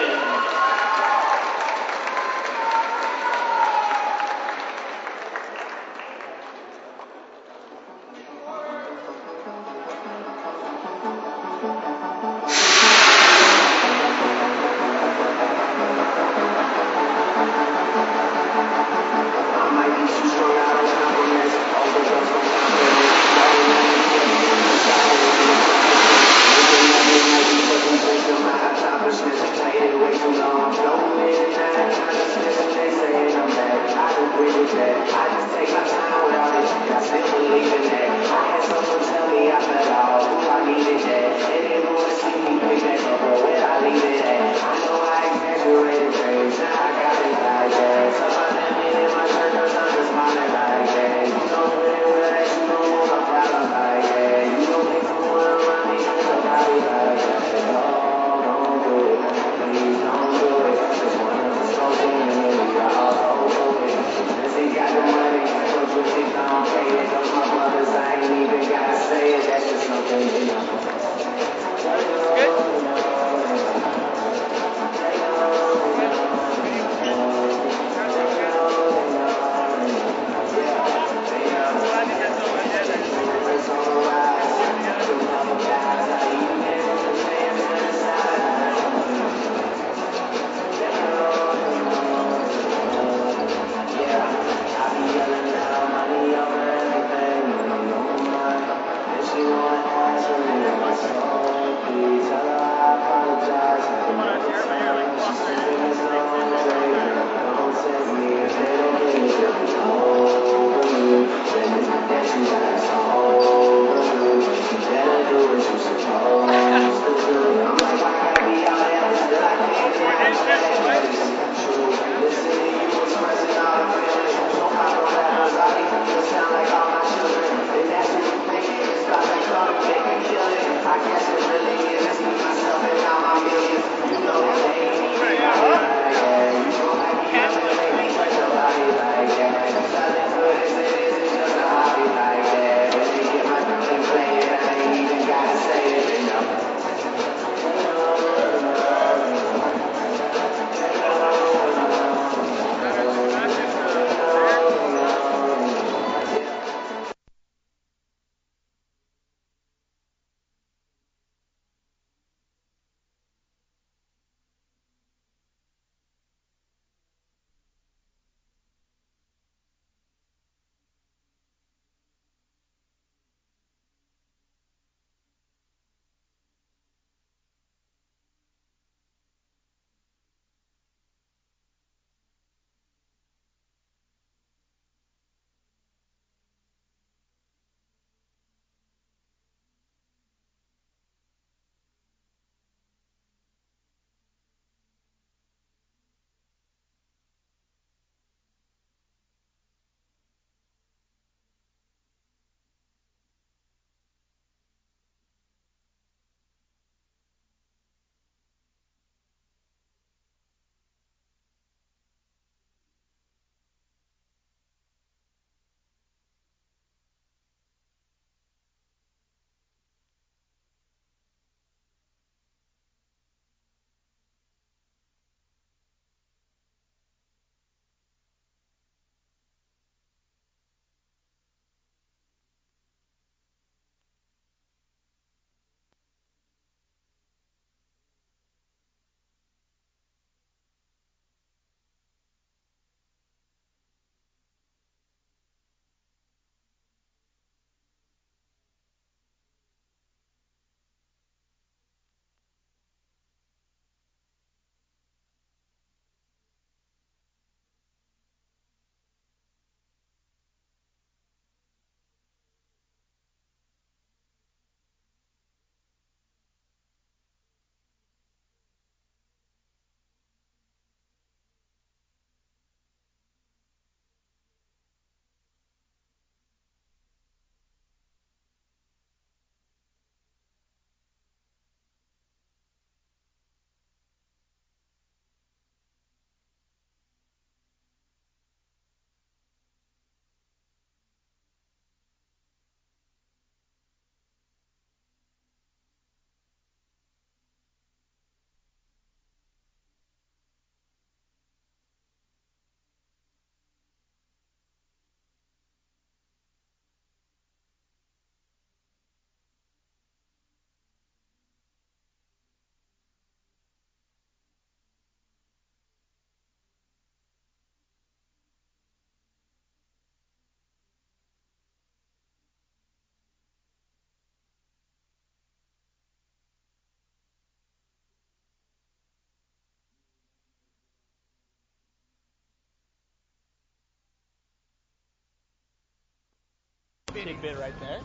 tidbit right there.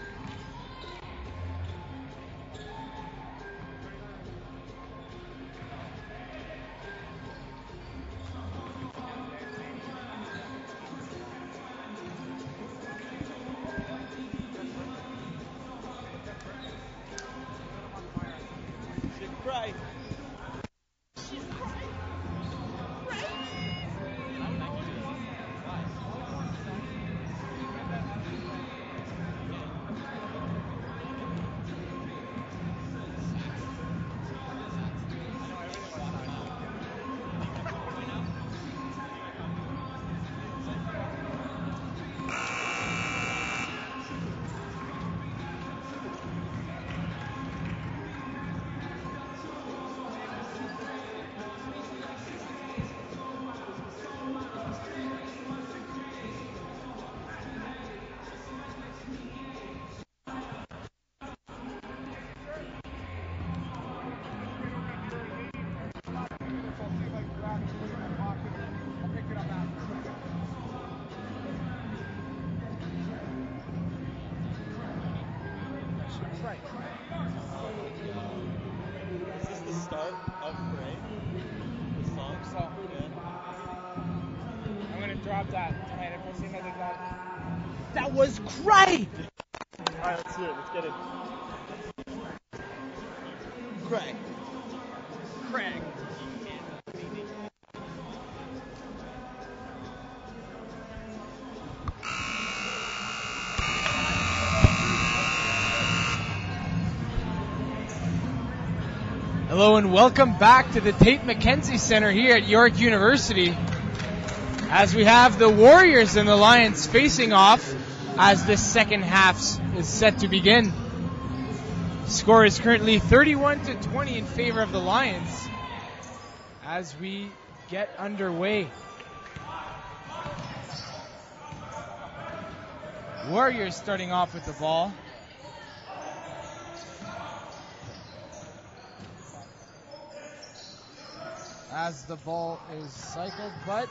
Right. Is this the start of Pray? The song? I'm going to drop that tonight if I see another drop. That was great! Alright, let's do it. Let's get it. Craig. Hello and welcome back to the Tait Mckenzie Center here at York University as we have the Warriors and the Lions facing off as this second half is set to begin. The score is currently 31-20 in favor of the Lions as we get underway. Warriors starting off with the ball. As the ball is cycled, but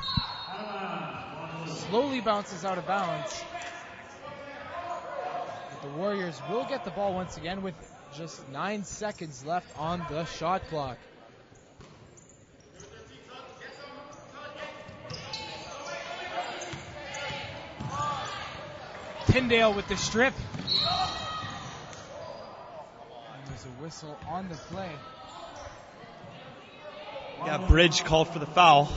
slowly bounces out of bounds. The Warriors will get the ball once again with just 9 seconds left on the shot clock. Tyndale with the strip. And there's a whistle on the play. Yeah, Bridge called for the foul.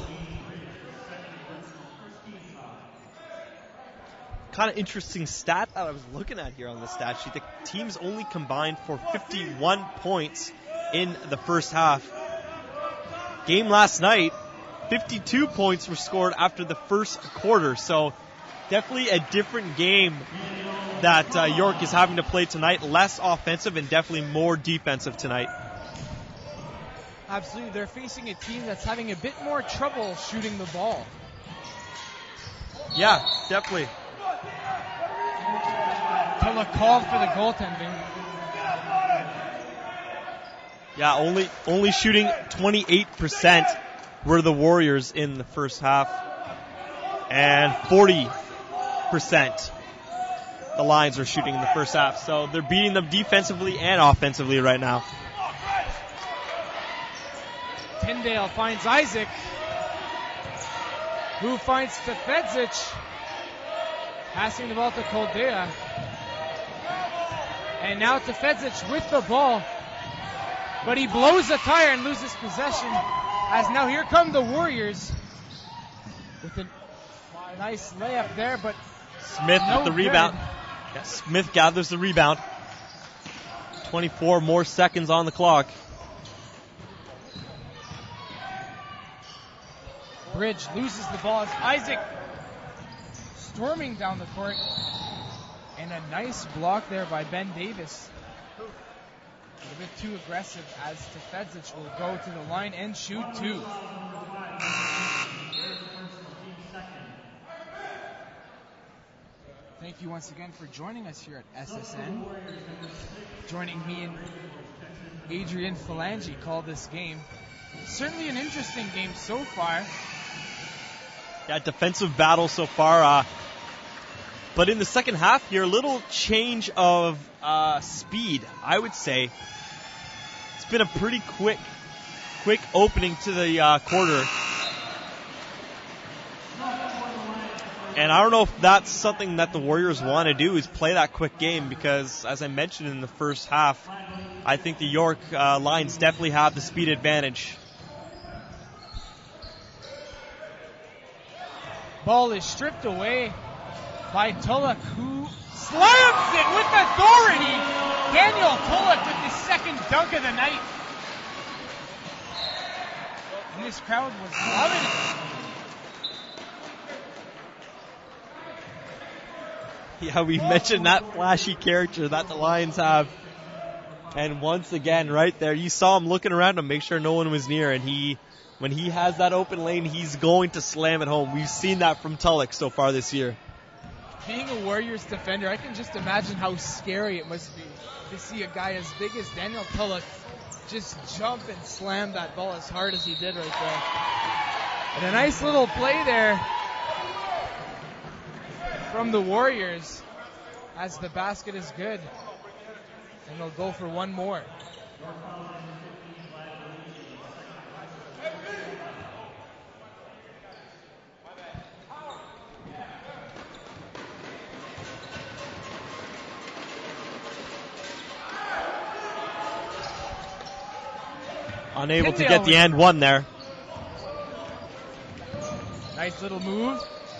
Kind of interesting stat that I was looking at here on the stat sheet. The teams only combined for 51 points in the first half. Game last night, 52 points were scored after the first quarter. So definitely a different game that York is having to play tonight. Less offensive and definitely more defensive tonight. Absolutely. They're facing a team that's having a bit more trouble shooting the ball. Yeah, definitely. Till a call for the goaltending. Yeah, only shooting 28% were the Warriors in the first half. And 40% the Lions are shooting in the first half. So they're beating them defensively and offensively right now. Tyndale finds Isaac, who finds Tefedzic, passing the ball to Koldea. And now Tefedzic with the ball, but he blows a tire and loses possession. As now here come the Warriors with a nice layup there, but Smith with the rebound. Yeah, Smith gathers the rebound. 24 more seconds on the clock. Bridge loses the ball as Isaac storming down the court. And a nice block there by Ben Davis. A bit too aggressive as Tefedzic will go to the line and shoot two. Thank you once again for joining us here at SSN. Joining me and Adrian Phalange called this game. Certainly an interesting game so far. Yeah, defensive battle so far. But in the second half here, a little change of speed, I would say. It's been a pretty quick opening to the quarter. And I don't know if that's something that the Warriors want to do, is play that quick game, because as I mentioned in the first half, I think the York Lions definitely have the speed advantage. Ball is stripped away by Tulloch, who slams it with authority. Daniel Tulloch with his second dunk of the night. And this crowd was loving it. Yeah, we mentioned that flashy character that the Lions have. And once again, right there, you saw him looking around to make sure no one was near. And when he has that open lane, he's going to slam it home. We've seen that from Tulloch so far this year. Being a Warriors defender, I can just imagine how scary it must be to see a guy as big as Daniel Tulloch just jump and slam that ball as hard as he did right there. And a nice little play there from the Warriors, as the basket is good, and they'll go for one more. Unable to get the and one there. Nice little move.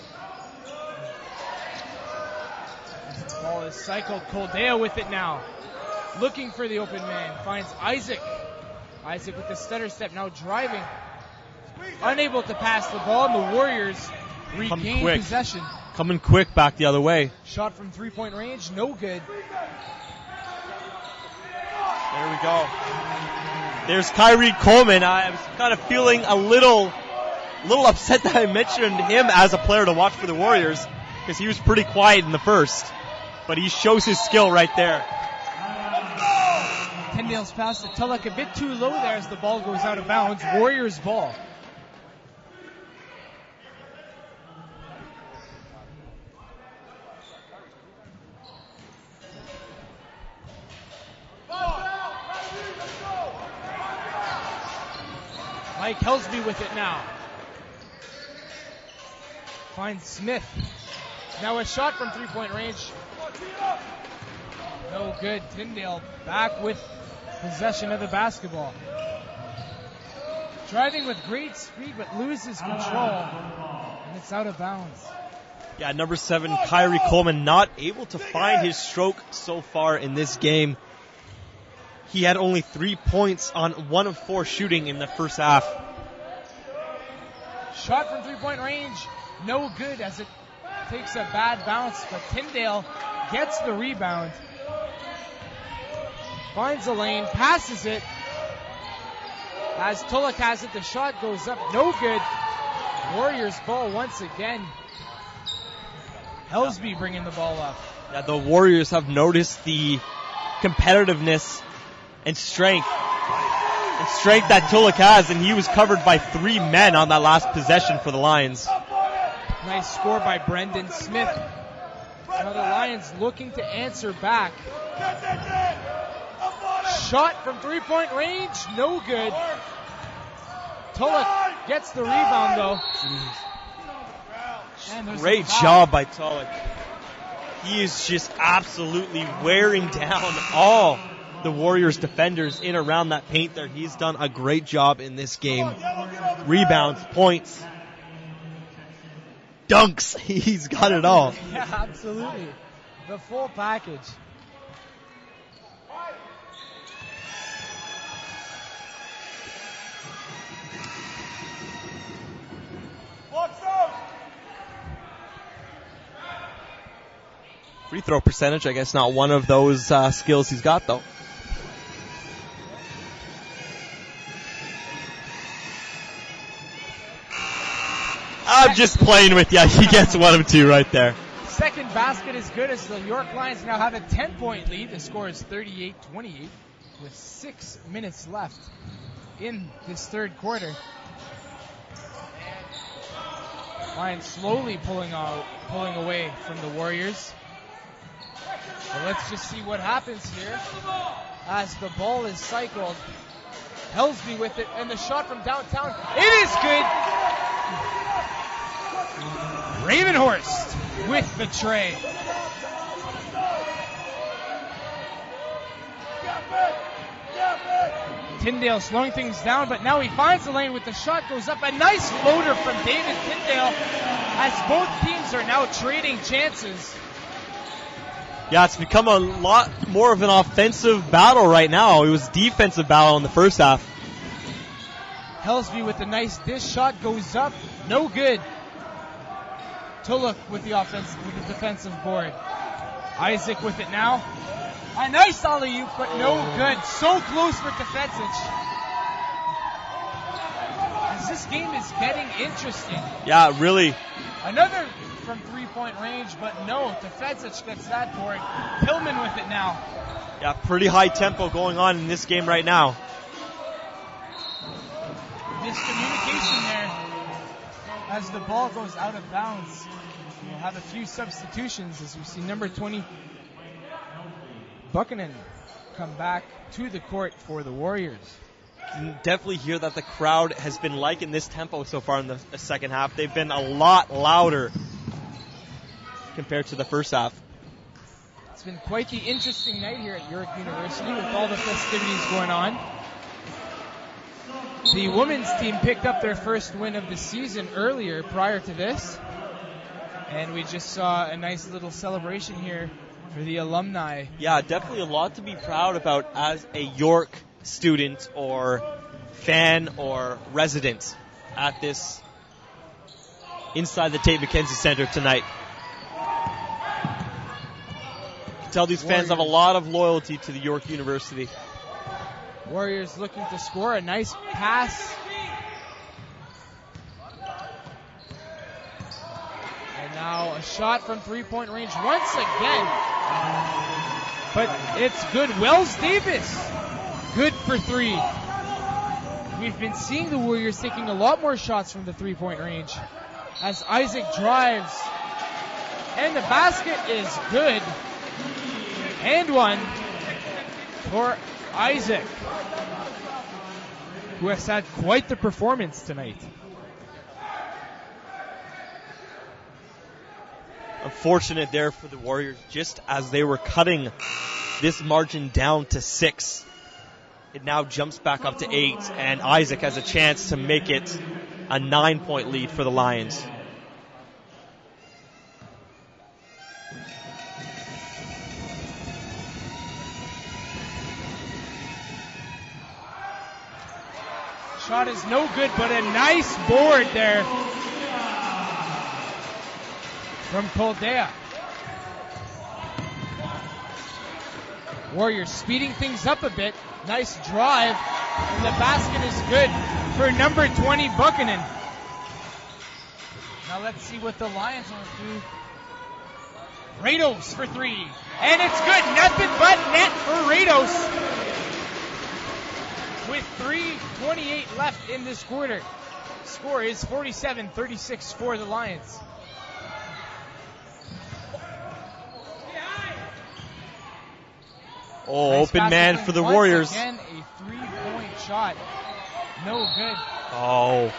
Ball is cycled. Coldeo with it now. Looking for the open man. Finds Isaac. Isaac with the stutter step, now driving. Unable to pass the ball, and the Warriors regain possession. Coming quick back the other way. Shot from three-point range, no good. There we go. There's Kyrie Coleman. I was kind of feeling a little upset that I mentioned him as a player to watch for the Warriors, because he was pretty quiet in the first. But he shows his skill right there. Tyndale's pass to Tulloch a bit too low there as the ball goes out of bounds. Warriors ball. Mike Helsby with it now. Finds Smith. Now a shot from three-point range. No good. Tyndale back with possession of the basketball. Driving with great speed, but loses control. And it's out of bounds. Yeah, number 7, Kyrie Coleman, not able to find his stroke so far in this game. He had only 3 points on 1 of 4 shooting in the first half. Shot from three-point range, no good as it takes a bad bounce, but Tyndale gets the rebound. Finds a lane, passes it. As Tulloch has it, the shot goes up, no good. Warriors ball once again. Helsby bringing the ball up. Yeah, the Warriors have noticed the competitiveness and strength that Tulloch has, and he was covered by 3 men on that last possession for the Lions. Nice score by Brendan Smith. Now the Lions looking to answer back. Shot from three-point range, no good. Tulloch gets the rebound though. Great job by Tulloch. He is just absolutely wearing down all the Warriors defenders in around that paint there. He's done a great job in this game. Rebounds, points, dunks. He's got it all. Yeah, absolutely. The full package. Free throw percentage, I guess not one of those skills he's got, though. I'm just playing with you. He gets 1 of 2 right there. Second basket is good as the York Lions now have a 10-point lead. The score is 38-28 with 6 minutes left in this third quarter. Lions slowly pulling away from the Warriors. But let's just see what happens here as the ball is cycled. Helsby with it, and the shot from downtown. It is good. Ravenhorst with the tray. Tyndale slowing things down, but now he finds the lane with the shot, goes up. A nice floater from David Tyndale as both teams are now trading chances. Yeah, it's become a lot more of an offensive battle right now. It was a defensive battle in the first half. Helsby with the nice dish shot, goes up, no good. Tulloch with the defensive board. Isaac with it now. A nice alley-oop, but no good. So close for Tefecic. As this game is getting interesting. Yeah, really. Another from three-point range, but no. Tefecic gets that board. Pillman with it now. Yeah, pretty high tempo going on in this game right now. Miscommunication there as the ball goes out of bounds. We'll have a few substitutions as we see number 20 Buchanan come back to the court for the Warriors. You can definitely hear that the crowd has been liking this tempo so far in the second half. They've been a lot louder compared to the first half. It's been quite the interesting night here at York University with all the festivities going on. The women's team picked up their first win of the season earlier prior to this. And we just saw a nice little celebration here for the alumni. Yeah, definitely a lot to be proud about as a York student or fan or resident at this inside the Tait Mckenzie Center tonight. You can tell these fans have a lot of loyalty to the York University. Warriors looking to score. A nice pass. And now a shot from three-point range once again. But it's good. Wells Davis, good for three. We've been seeing the Warriors taking a lot more shots from the three-point range as Isaac drives. And the basket is good. And one for Isaac, who has had quite the performance tonight. Unfortunate there for the Warriors, just as they were cutting this margin down to 6. It now jumps back up to 8, and Isaac has a chance to make it a 9-point lead for the Lions. Shot is no good, but a nice board there from Coldea. Warriors speeding things up a bit. Nice drive, and the basket is good for number 20 Buchanan. Now let's see what the Lions want to do. Rados for three, and it's good. Nothing but net for Rados. With 3:28 left in this quarter. Score is 47-36 for the Lions. Oh, Nice open man for the Warriors. Again, a three-point shot. No good. Oh.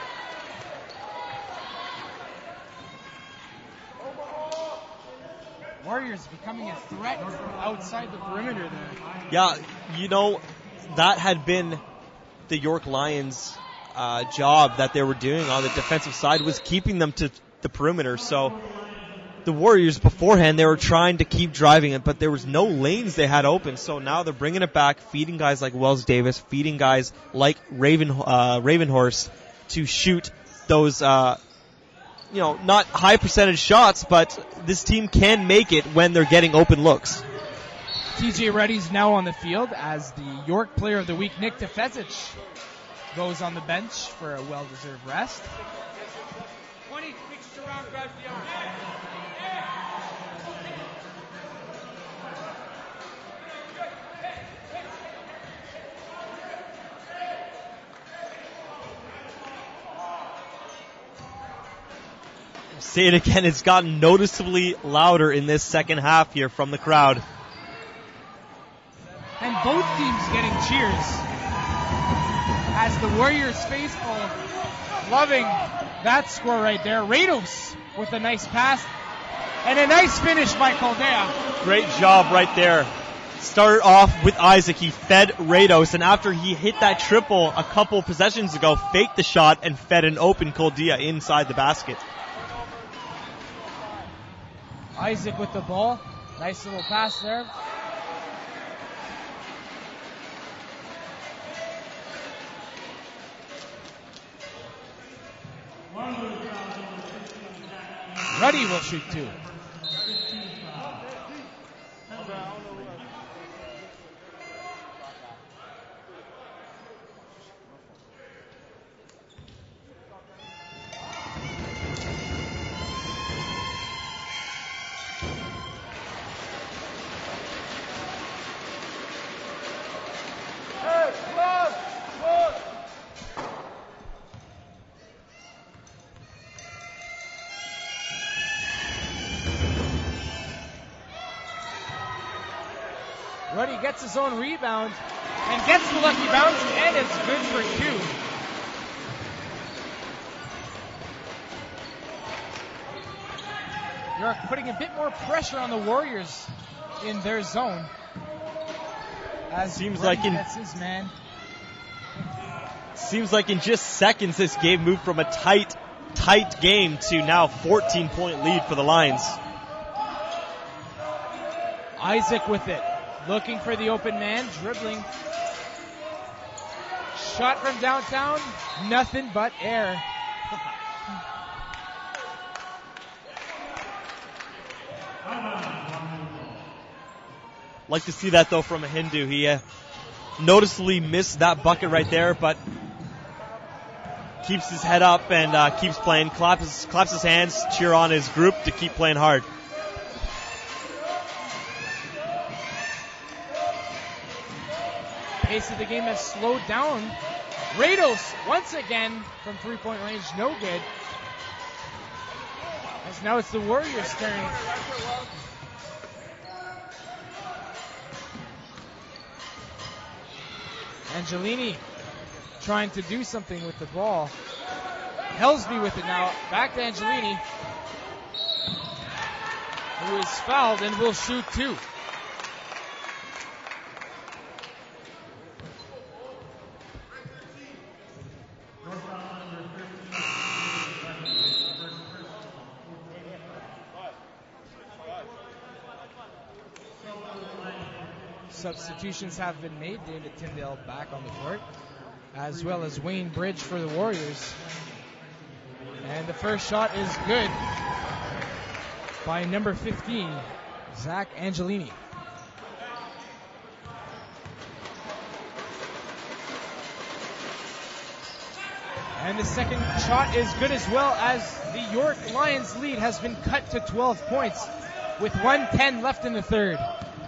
Warriors becoming a threat from outside the perimeter there. Yeah, you know, that had been the York Lions' job that they were doing on the defensive side, was keeping them to the perimeter. So the Warriors beforehand, they were trying to keep driving it, but there was no lanes they had open. So now they're bringing it back, feeding guys like Wells Davis, feeding guys like Ravenhorst to shoot those, not high percentage shots, but this team can make it when they're getting open looks. TJ Reddy's now on the field as the York Player of the Week, Nick Tefecic, goes on the bench for a well-deserved rest. 20 mixed around, grab the other. say it again, it's gotten noticeably louder in this second half here from the crowd. And both teams getting cheers as the Warriors faithful loving that score right there. Rados with a nice pass and a nice finish by Caldea. Great job right there. Started off with Isaac. He fed Rados, and after he hit that triple a couple possessions ago, faked the shot and fed an open Caldea inside the basket. Isaac with the ball. Nice little pass there. Ruddy will shoot two. Ruddy gets his own rebound and gets the lucky bounce, and it's good for two. York putting a bit more pressure on the Warriors in their zone. As Seems Ruddy like in gets his man. Seems like in just seconds this game moved from a tight game to now 14-point lead for the Lions. Isaac with it. Looking for the open man, dribbling. Shot from downtown, nothing but air. Like to see that though from a Hindu. He noticeably missed that bucket right there, but keeps his head up and keeps playing. Claps his hands, cheer on his group to keep playing hard. Pace of the game has slowed down. Rados once again from three-point range, no good. As now it's the Warriors' turn. Angelini trying to do something with the ball. Helsby with it now. Back to Angelini, who is fouled and will shoot two. Substitutions have been made. David Tyndale back on the court, as well as Wayne Bridge for the Warriors. And the first shot is good by number 15, Zach Angelini. And the second shot is good as well, as the York Lions lead has been cut to 12 points with 1:10 left in the third.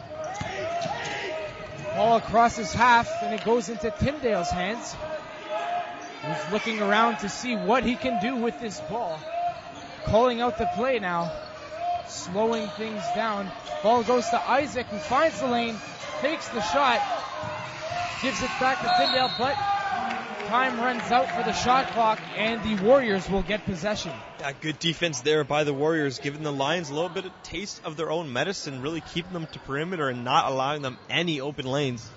Ball across his half, and it goes into Tyndale's hands. He's looking around to see what he can do with this ball. Calling out the play now, slowing things down. Ball goes to Isaac, who finds the lane, takes the shot, gives it back to Tyndale, but time runs out for the shot clock, and the Warriors will get possession. Yeah, good defense there by the Warriors, giving the Lions a little bit of taste of their own medicine, really keeping them to perimeter and not allowing them any open lanes.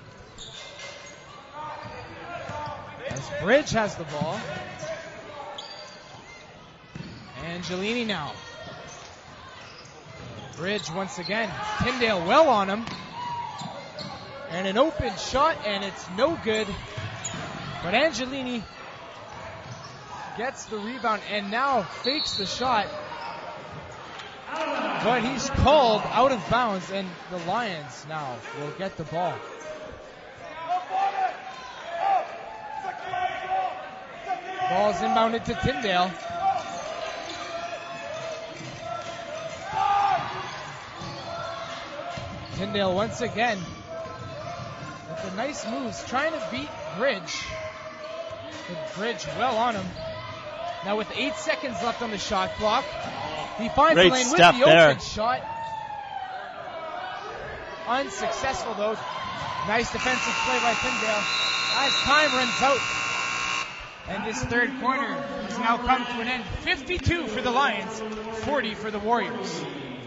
As Bridge has the ball. Angelini now. Bridge once again. Tyndale well on him. And an open shot, and it's no good. But Angelini gets the rebound and now fakes the shot. But he's called out of bounds, and the Lions now will get the ball. Ball's inbounded to Tyndale. Tyndale once again with the nice moves, trying to beat Bridge. But Bridge well on him. Now with 8 seconds left on the shot clock, he finds Great the lane with step the there. open shot. Unsuccessful though. Nice defensive play by Tyndale as time runs out. And this third quarter has now come to an end. 52 for the Lions, 40 for the Warriors.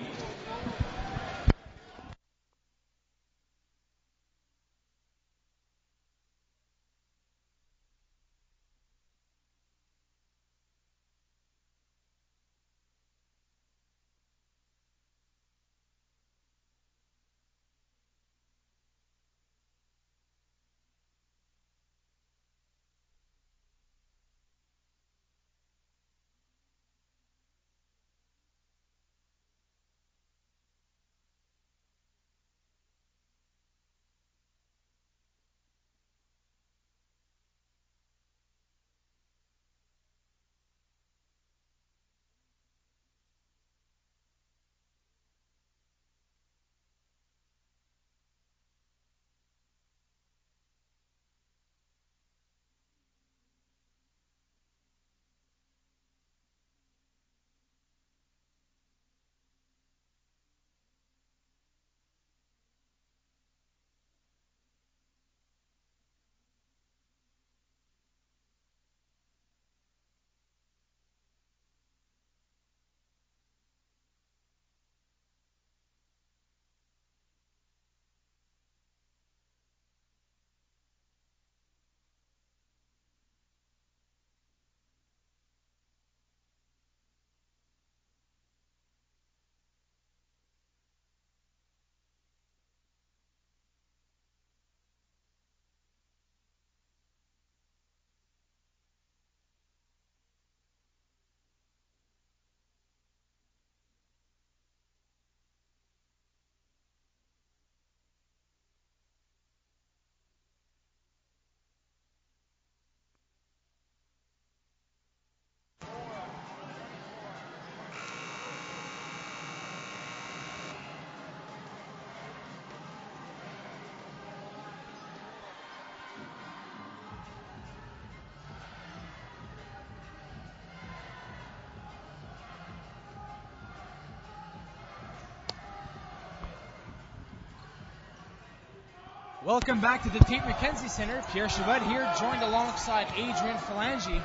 Welcome back to the Tait Mckenzie Center. Pierre Chabot here, joined alongside Adrian Phalangi.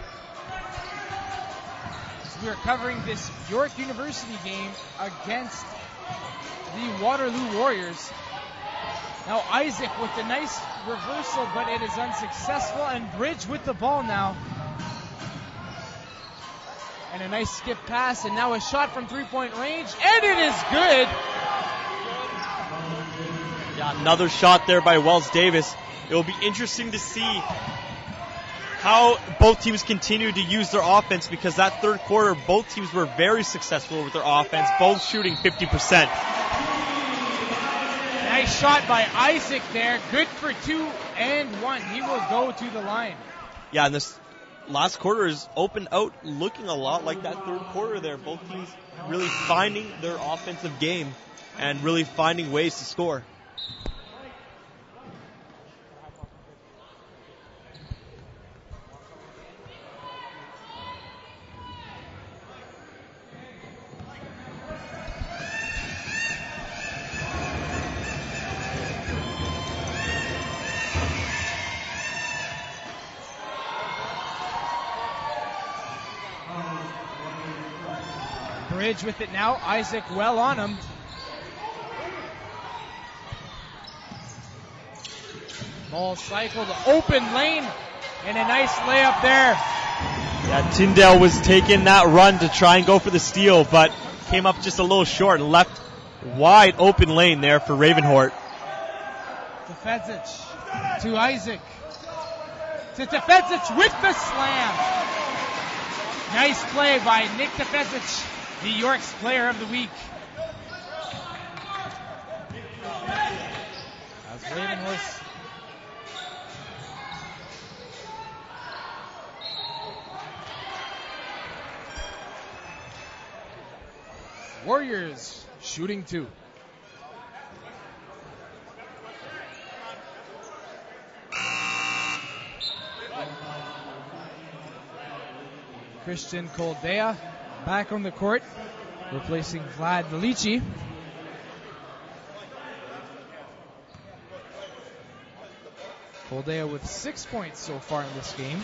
We are covering this York University game against the Waterloo Warriors. Now Isaac with the nice reversal, but it is unsuccessful, and Bridge with the ball now. And a nice skip pass, and now a shot from three-point range, and it is good. Yeah, another shot there by Wells Davis. It will be interesting to see how both teams continue to use their offense, because that third quarter, both teams were very successful with their offense, both shooting 50%. Nice shot by Isaac there. Good for 2 and 1. He will go to the line. Yeah, and this last quarter is opened out looking a lot like that third quarter there. Both teams really finding their offensive game and really finding ways to score. Bridge with it now. Isaac well on him. Ball cycled, open lane, and a nice layup there. Yeah, Tyndale was taking that run to try and go for the steal, but came up just a little short and left wide open lane there for Ravenhort. Tefedzic to Isaac. To Tefedzic with the slam. Nice play by Nick Tefedzic, the York's Player of the Week. As Ravenhorse Warriors shooting 2. Christian Koldea back on the court, replacing Vlad Velici. Koldea with 6 points so far in this game.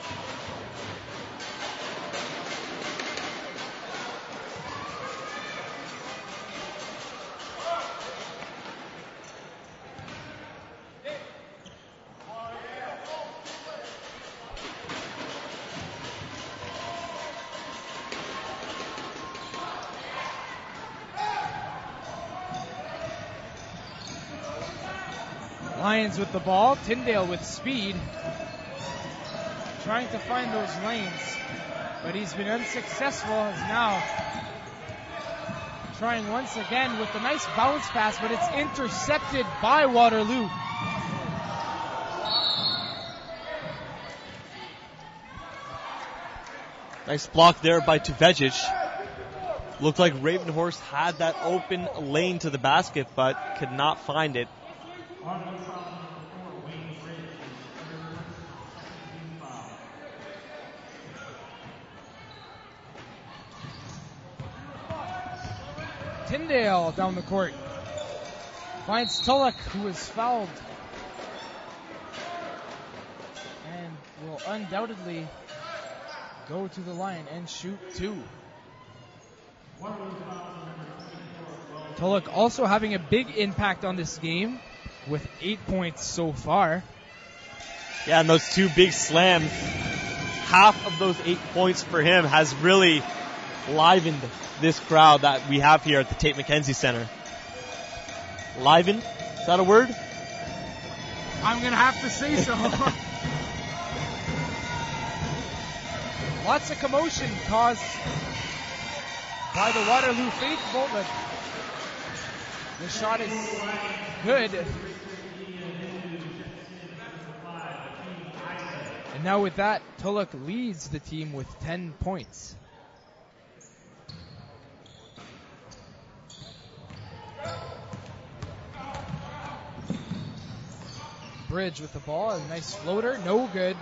Lions with the ball. Tyndale with speed. Trying to find those lanes. But he's been unsuccessful. Is now trying once again with a nice bounce pass, but it's intercepted by Waterloo. Nice block there by Tuvecic. Looked like Ravenhorse had that open lane to the basket, but could not find it. Tyndale down the court. Finds Tulloch, who is fouled. And will undoubtedly go to the line and shoot two. Tulloch also having a big impact on this game with 8 points so far. Yeah, and those two big slams, half of those 8 points for him has really livened this crowd that we have here at the Tait Mckenzie Center. Livened? Is that a word? I'm going to have to say so. Lots of commotion caused by the Waterloo faithful, but the shot is good. And now with that, Tulloch leads the team with 10 points. Bridge with the ball, a nice floater, no good.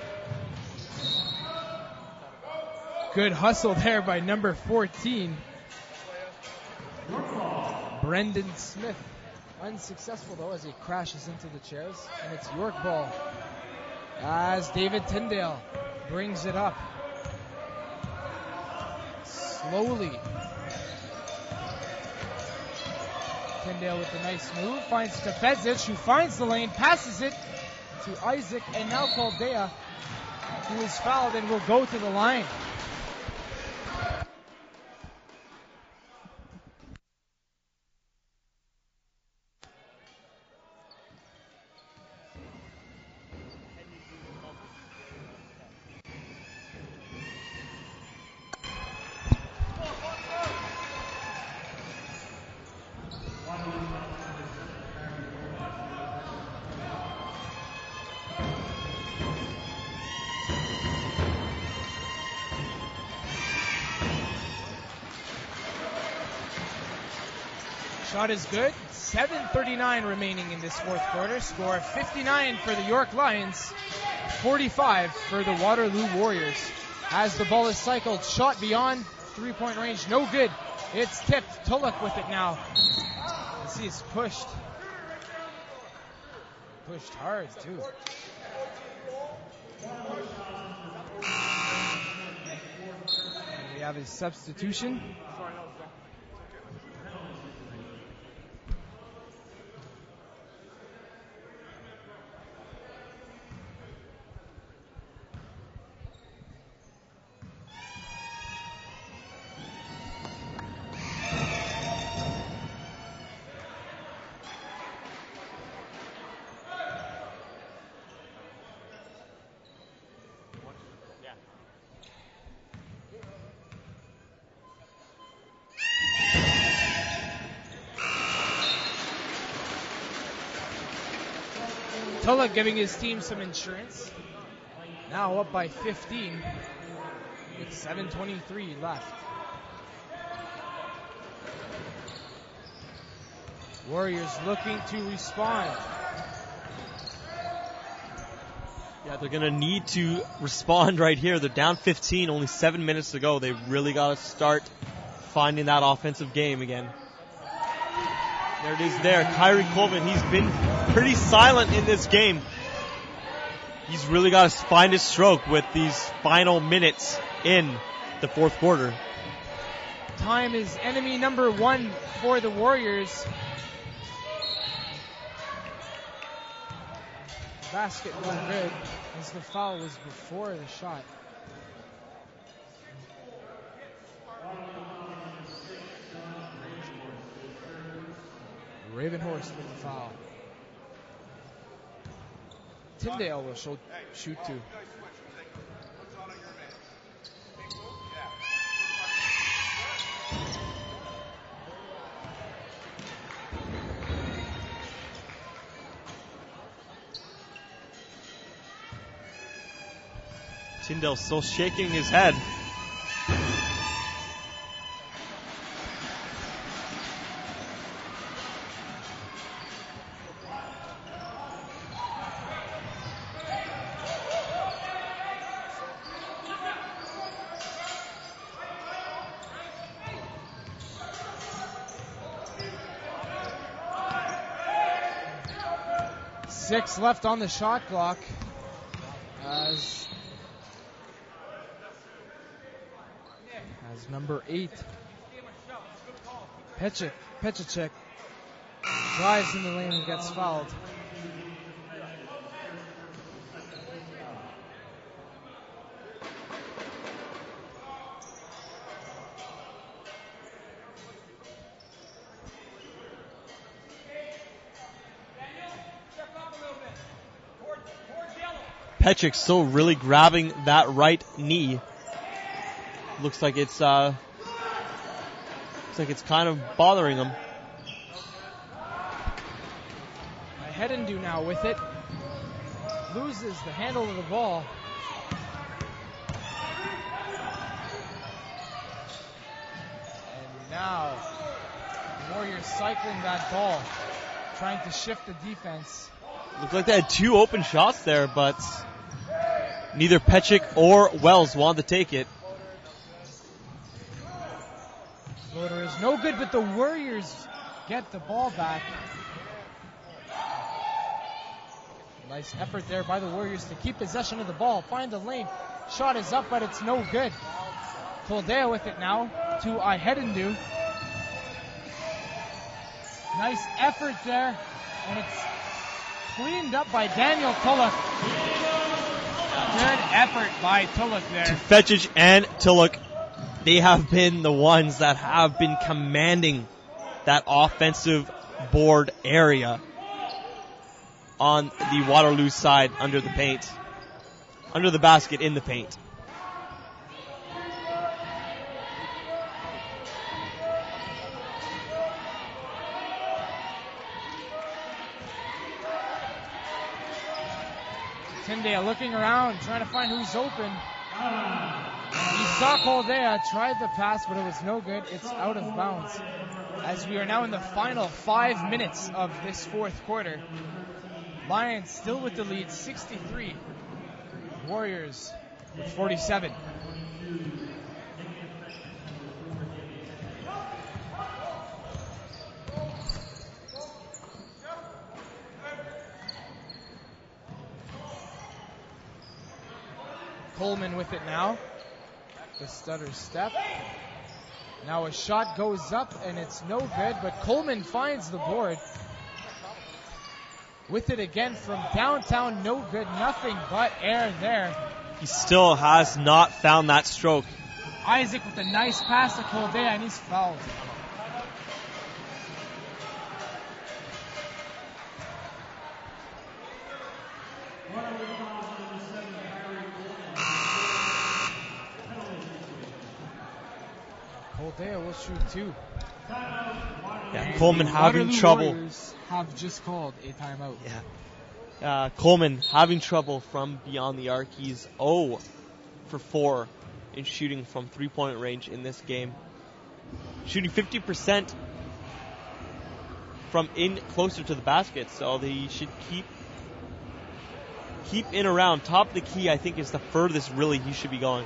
Good hustle there by number 14. Brendan Smith. Unsuccessful though as he crashes into the chairs. And it's York ball as David Tyndale brings it up. Slowly. Tyndale with a nice move. Finds Tefezic, who finds the lane, passes it to Isaac, and now Koldea, who is fouled and will go to the line. Shot is good. 7:39 remaining in this fourth quarter. Score 59 for the York Lions, 45 for the Waterloo Warriors. As the ball is cycled, shot beyond three-point range, no good. It's tipped. Tulloch with it now. As he is pushed. Pushed hard, too. And we have a substitution. Tulloch giving his team some insurance. Now up by 15 with 7:23 left. Warriors looking to respond. Yeah, they're going to need to respond right here. They're down 15, only 7 minutes to go. They really got to start finding that offensive game again. There it is there. Kyrie Coleman, he's been pretty silent in this game. He's really got to find his stroke with these final minutes in the fourth quarter. Time is enemy number 1 for the Warriors. Basket no good, as the foul was before the shot. Raven Horse with the foul. Tyndale will shoot 2. Tyndale still shaking his head. Six left on the shot clock as number 8, Petchicek drives in the lane and gets fouled. Petchik still really grabbing that right knee. Looks like it's kind of bothering him. Hedendu now with it. Loses the handle of the ball. And now the Warriors cycling that ball, trying to shift the defense. Looked like they had 2 open shots there, but neither Petchik or Wells wanted to take it. Floater is no good, but the Warriors get the ball back. Nice effort there by the Warriors to keep possession of the ball, find the lane. Shot is up, but it's no good. Toldea with it now to Ihedendu. Nice effort there, and it's cleaned up by Daniel Tulloch. Good effort by Tulloch there. Fetchich and Tulloch, they have been the ones that have been commanding that offensive board area on the Waterloo side under the paint, under the basket in the paint. Tyndale looking around, trying to find who's open. He saw Coldea, tried the pass, but it was no good. It's out of bounds. As we are now in the final 5 minutes of this fourth quarter. Lions still with the lead, 63. Warriors with 47. Coleman with it now. The stutter step. Now a shot goes up and it's no good, but Coleman finds the board. With it again from downtown, no good, nothing but air there. He still has not found that stroke. Isaac with a nice pass to Coldea and he's fouled. Coldea will shoot 2. Yeah, Coleman having Waterloo trouble. Warriors have just called a timeout. Yeah. Coleman having trouble from beyond the arc. He's 0 for 4 in shooting from three-point range in this game. Shooting 50% from in closer to the basket, so they should keep keep in around. Top of the key, I think, is the furthest really he should be going.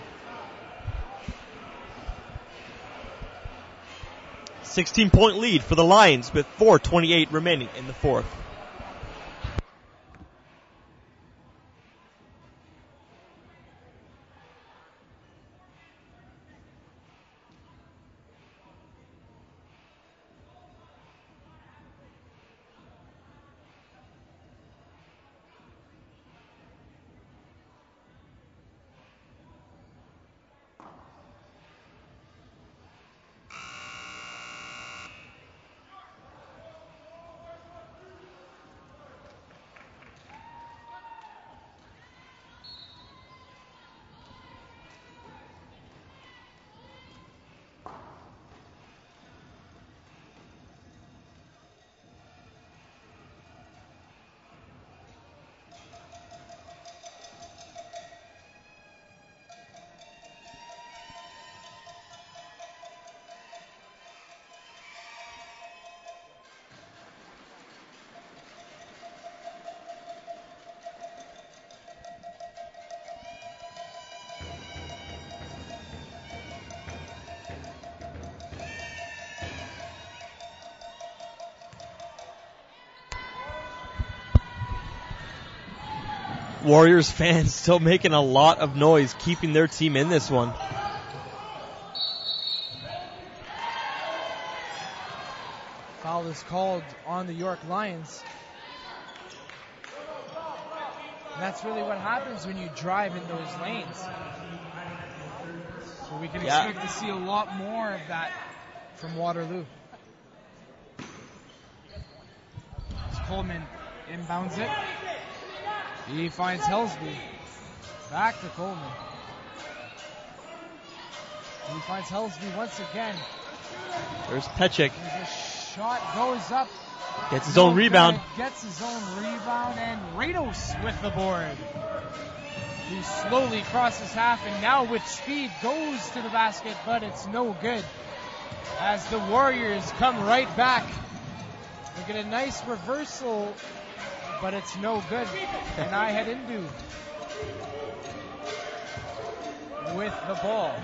16-point lead for the Lions with 4:28 remaining in the fourth. Warriors fans still making a lot of noise, keeping their team in this one. Foul is called on the York Lions. And that's really what happens when you drive in those lanes. So we can expect to see a lot more of that from Waterloo. As Coleman inbounds it. He finds Helsby. Back to Coleman. He finds Helsby once again. There's Pechik. The shot goes up. Gets his own rebound. Gets his own rebound, and Rados with the board. He slowly crosses half, and now with speed goes to the basket, but it's no good. As the Warriors come right back. We get a nice reversal, but it's no good. And I head into with the ball.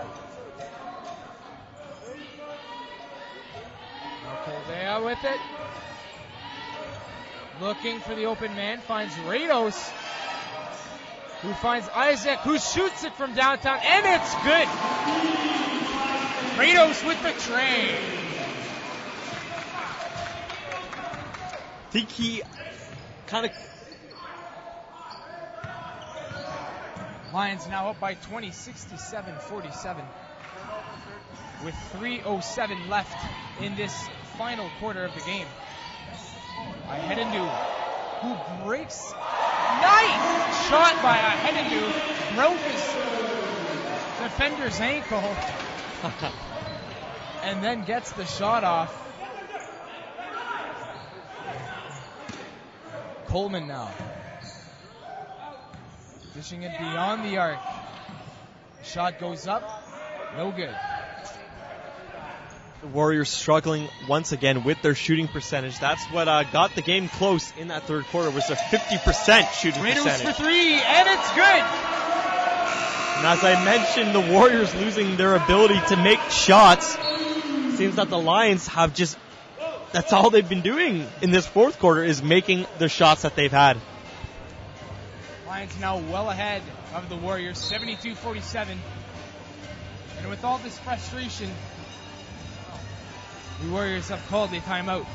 There with it. Looking for the open man. Finds Rados. Who finds Isaac, who shoots it from downtown. And it's good. Rados with the train. I think he kind of... Lions now up by 20, 67-47. With 3:07 left in this final quarter of the game. I head into who breaks. Nice shot by Ahedandu. Broke his defender's ankle. And then gets the shot off. Coleman now. Dishing it beyond the arc. Shot goes up. No good. The Warriors struggling once again with their shooting percentage. That's what got the game close in that third quarter, was their 50% shooting percentage. For three, and it's good. And as I mentioned, the Warriors losing their ability to make shots. Seems that the Lions have just, that's all they've been doing in this fourth quarter, is making the shots that they've had. Lions now well ahead of the Warriors, 72-47. And with all this frustration, the Warriors have called a timeout.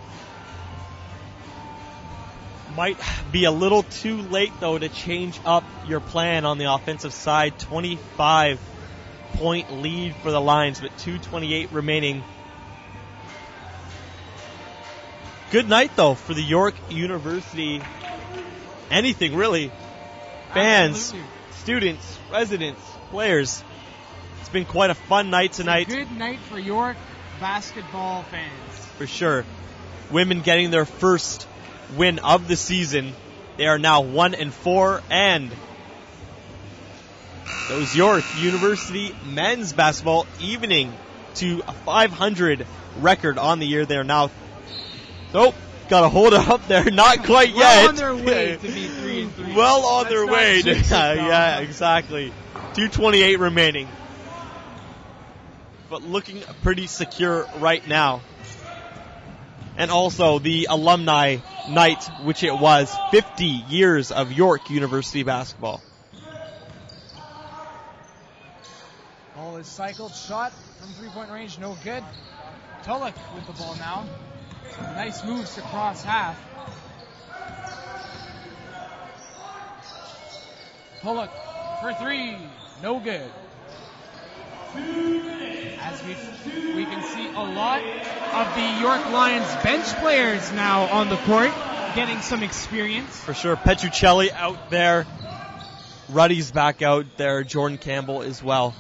Might be a little too late, though, to change up your plan on the offensive side. 25-point lead for the Lions with 2:28 remaining. Good night, though, for the York University. Anything, really. Fans, Absolutely. Students, residents, players. It's been quite a fun night tonight. It's a good night for York basketball fans. For sure. Women getting their first win of the season. They are now 1-4, and those York University men's basketball evening to a 500 record on the year. They are now, got to hold it up there. Not quite yet. On their way to be 3-3. well on their not way. jinx it, though. Yeah, exactly. 2:28 remaining. But looking pretty secure right now. And also the alumni night, which it was 50 years of York University basketball. Ball is cycled, shot from three-point range, no good. Tulloch with the ball now. Nice moves to cross half. Tulloch for three, no good. As we can see a lot of the York Lions bench players now on the court, getting some experience. For sure, Petruccelli out there. Ruddy's back out there. Jordan Campbell as well.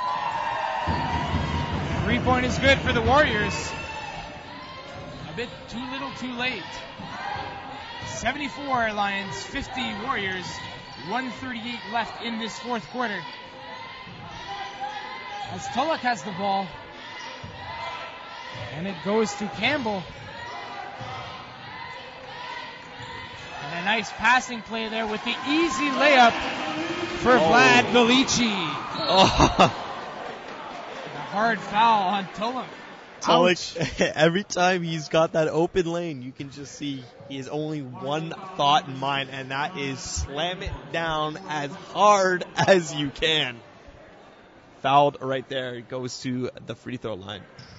3-point is good for the Warriors. A bit too little too late. 74 Lions, 50 Warriors. 1:38 left in this fourth quarter. As Tulloch has the ball. And it goes to Campbell. And a nice passing play there with the easy layup for Vlad Velici. Oh. A hard foul on Tulloch. Tulloch, every time he's got that open lane, you can just see he has only one thought in mind, and that is slam it down as hard as you can. Fouled right there. It goes to the free throw line.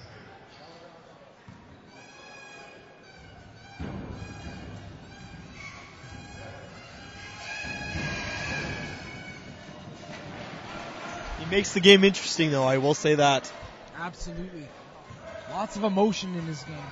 He makes the game interesting, though, I will say that. Absolutely. Lots of emotion in this game.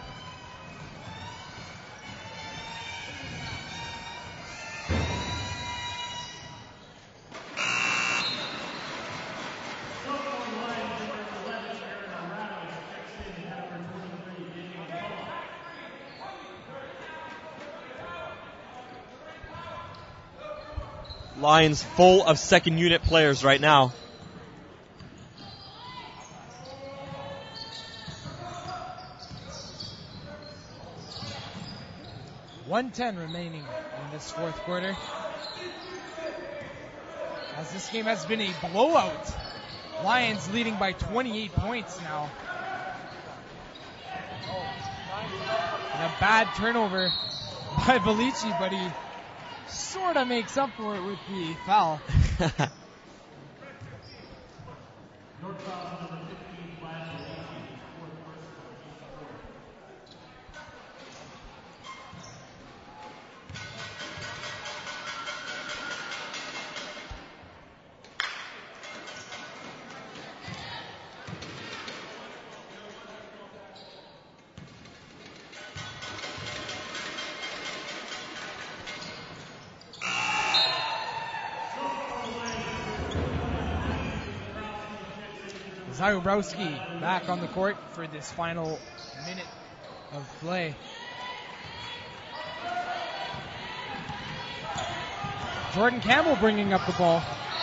Lions full of second unit players right now. .110 remaining in this fourth quarter. As this game has been a blowout. Lions leading by 28 points now. And a bad turnover by Velici, but he sort of makes up for it with the foul. Zajubrowski back on the court for this final minute of play. Jordan Campbell bringing up the ball.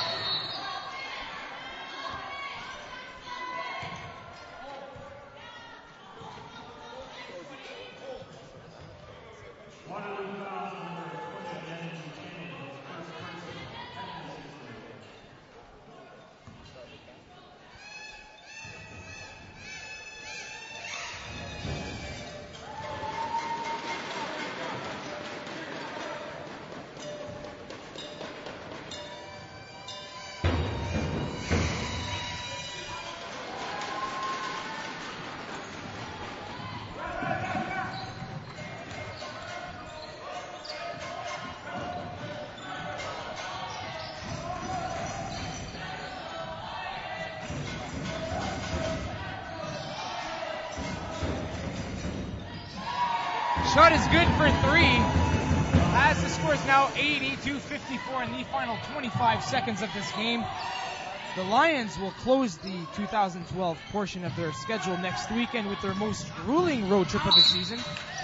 Shot is good for three. As the score is now 82-54 in the final 25 seconds of this game. The Lions will close the 2012 portion of their schedule next weekend with their most grueling road trip of the season.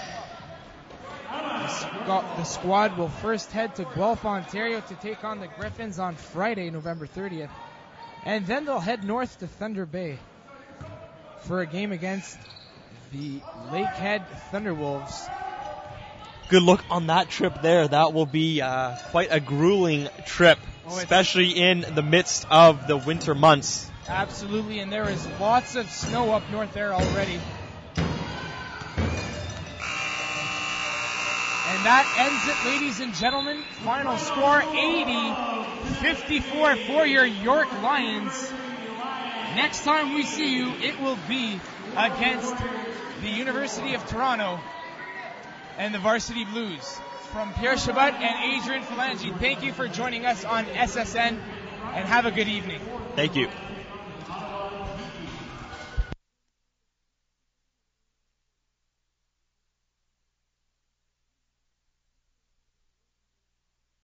The squad will first head to Guelph, Ontario to take on the Griffins on Friday, November 30th. And then they'll head north to Thunder Bay for a game against the Lakehead Thunderwolves good luck on that trip there. That will be quite a grueling trip, especially in the midst of the winter months. Absolutely, and there is lots of snow up north there already. And that ends it, ladies and gentlemen. Final score 80-54 for your York Lions. Next time we see you, it will be against the University of Toronto and the Varsity Blues. From Pierre Chabot and Adrian Phalangi, thank you for joining us on SSN, and have a good evening. Thank you.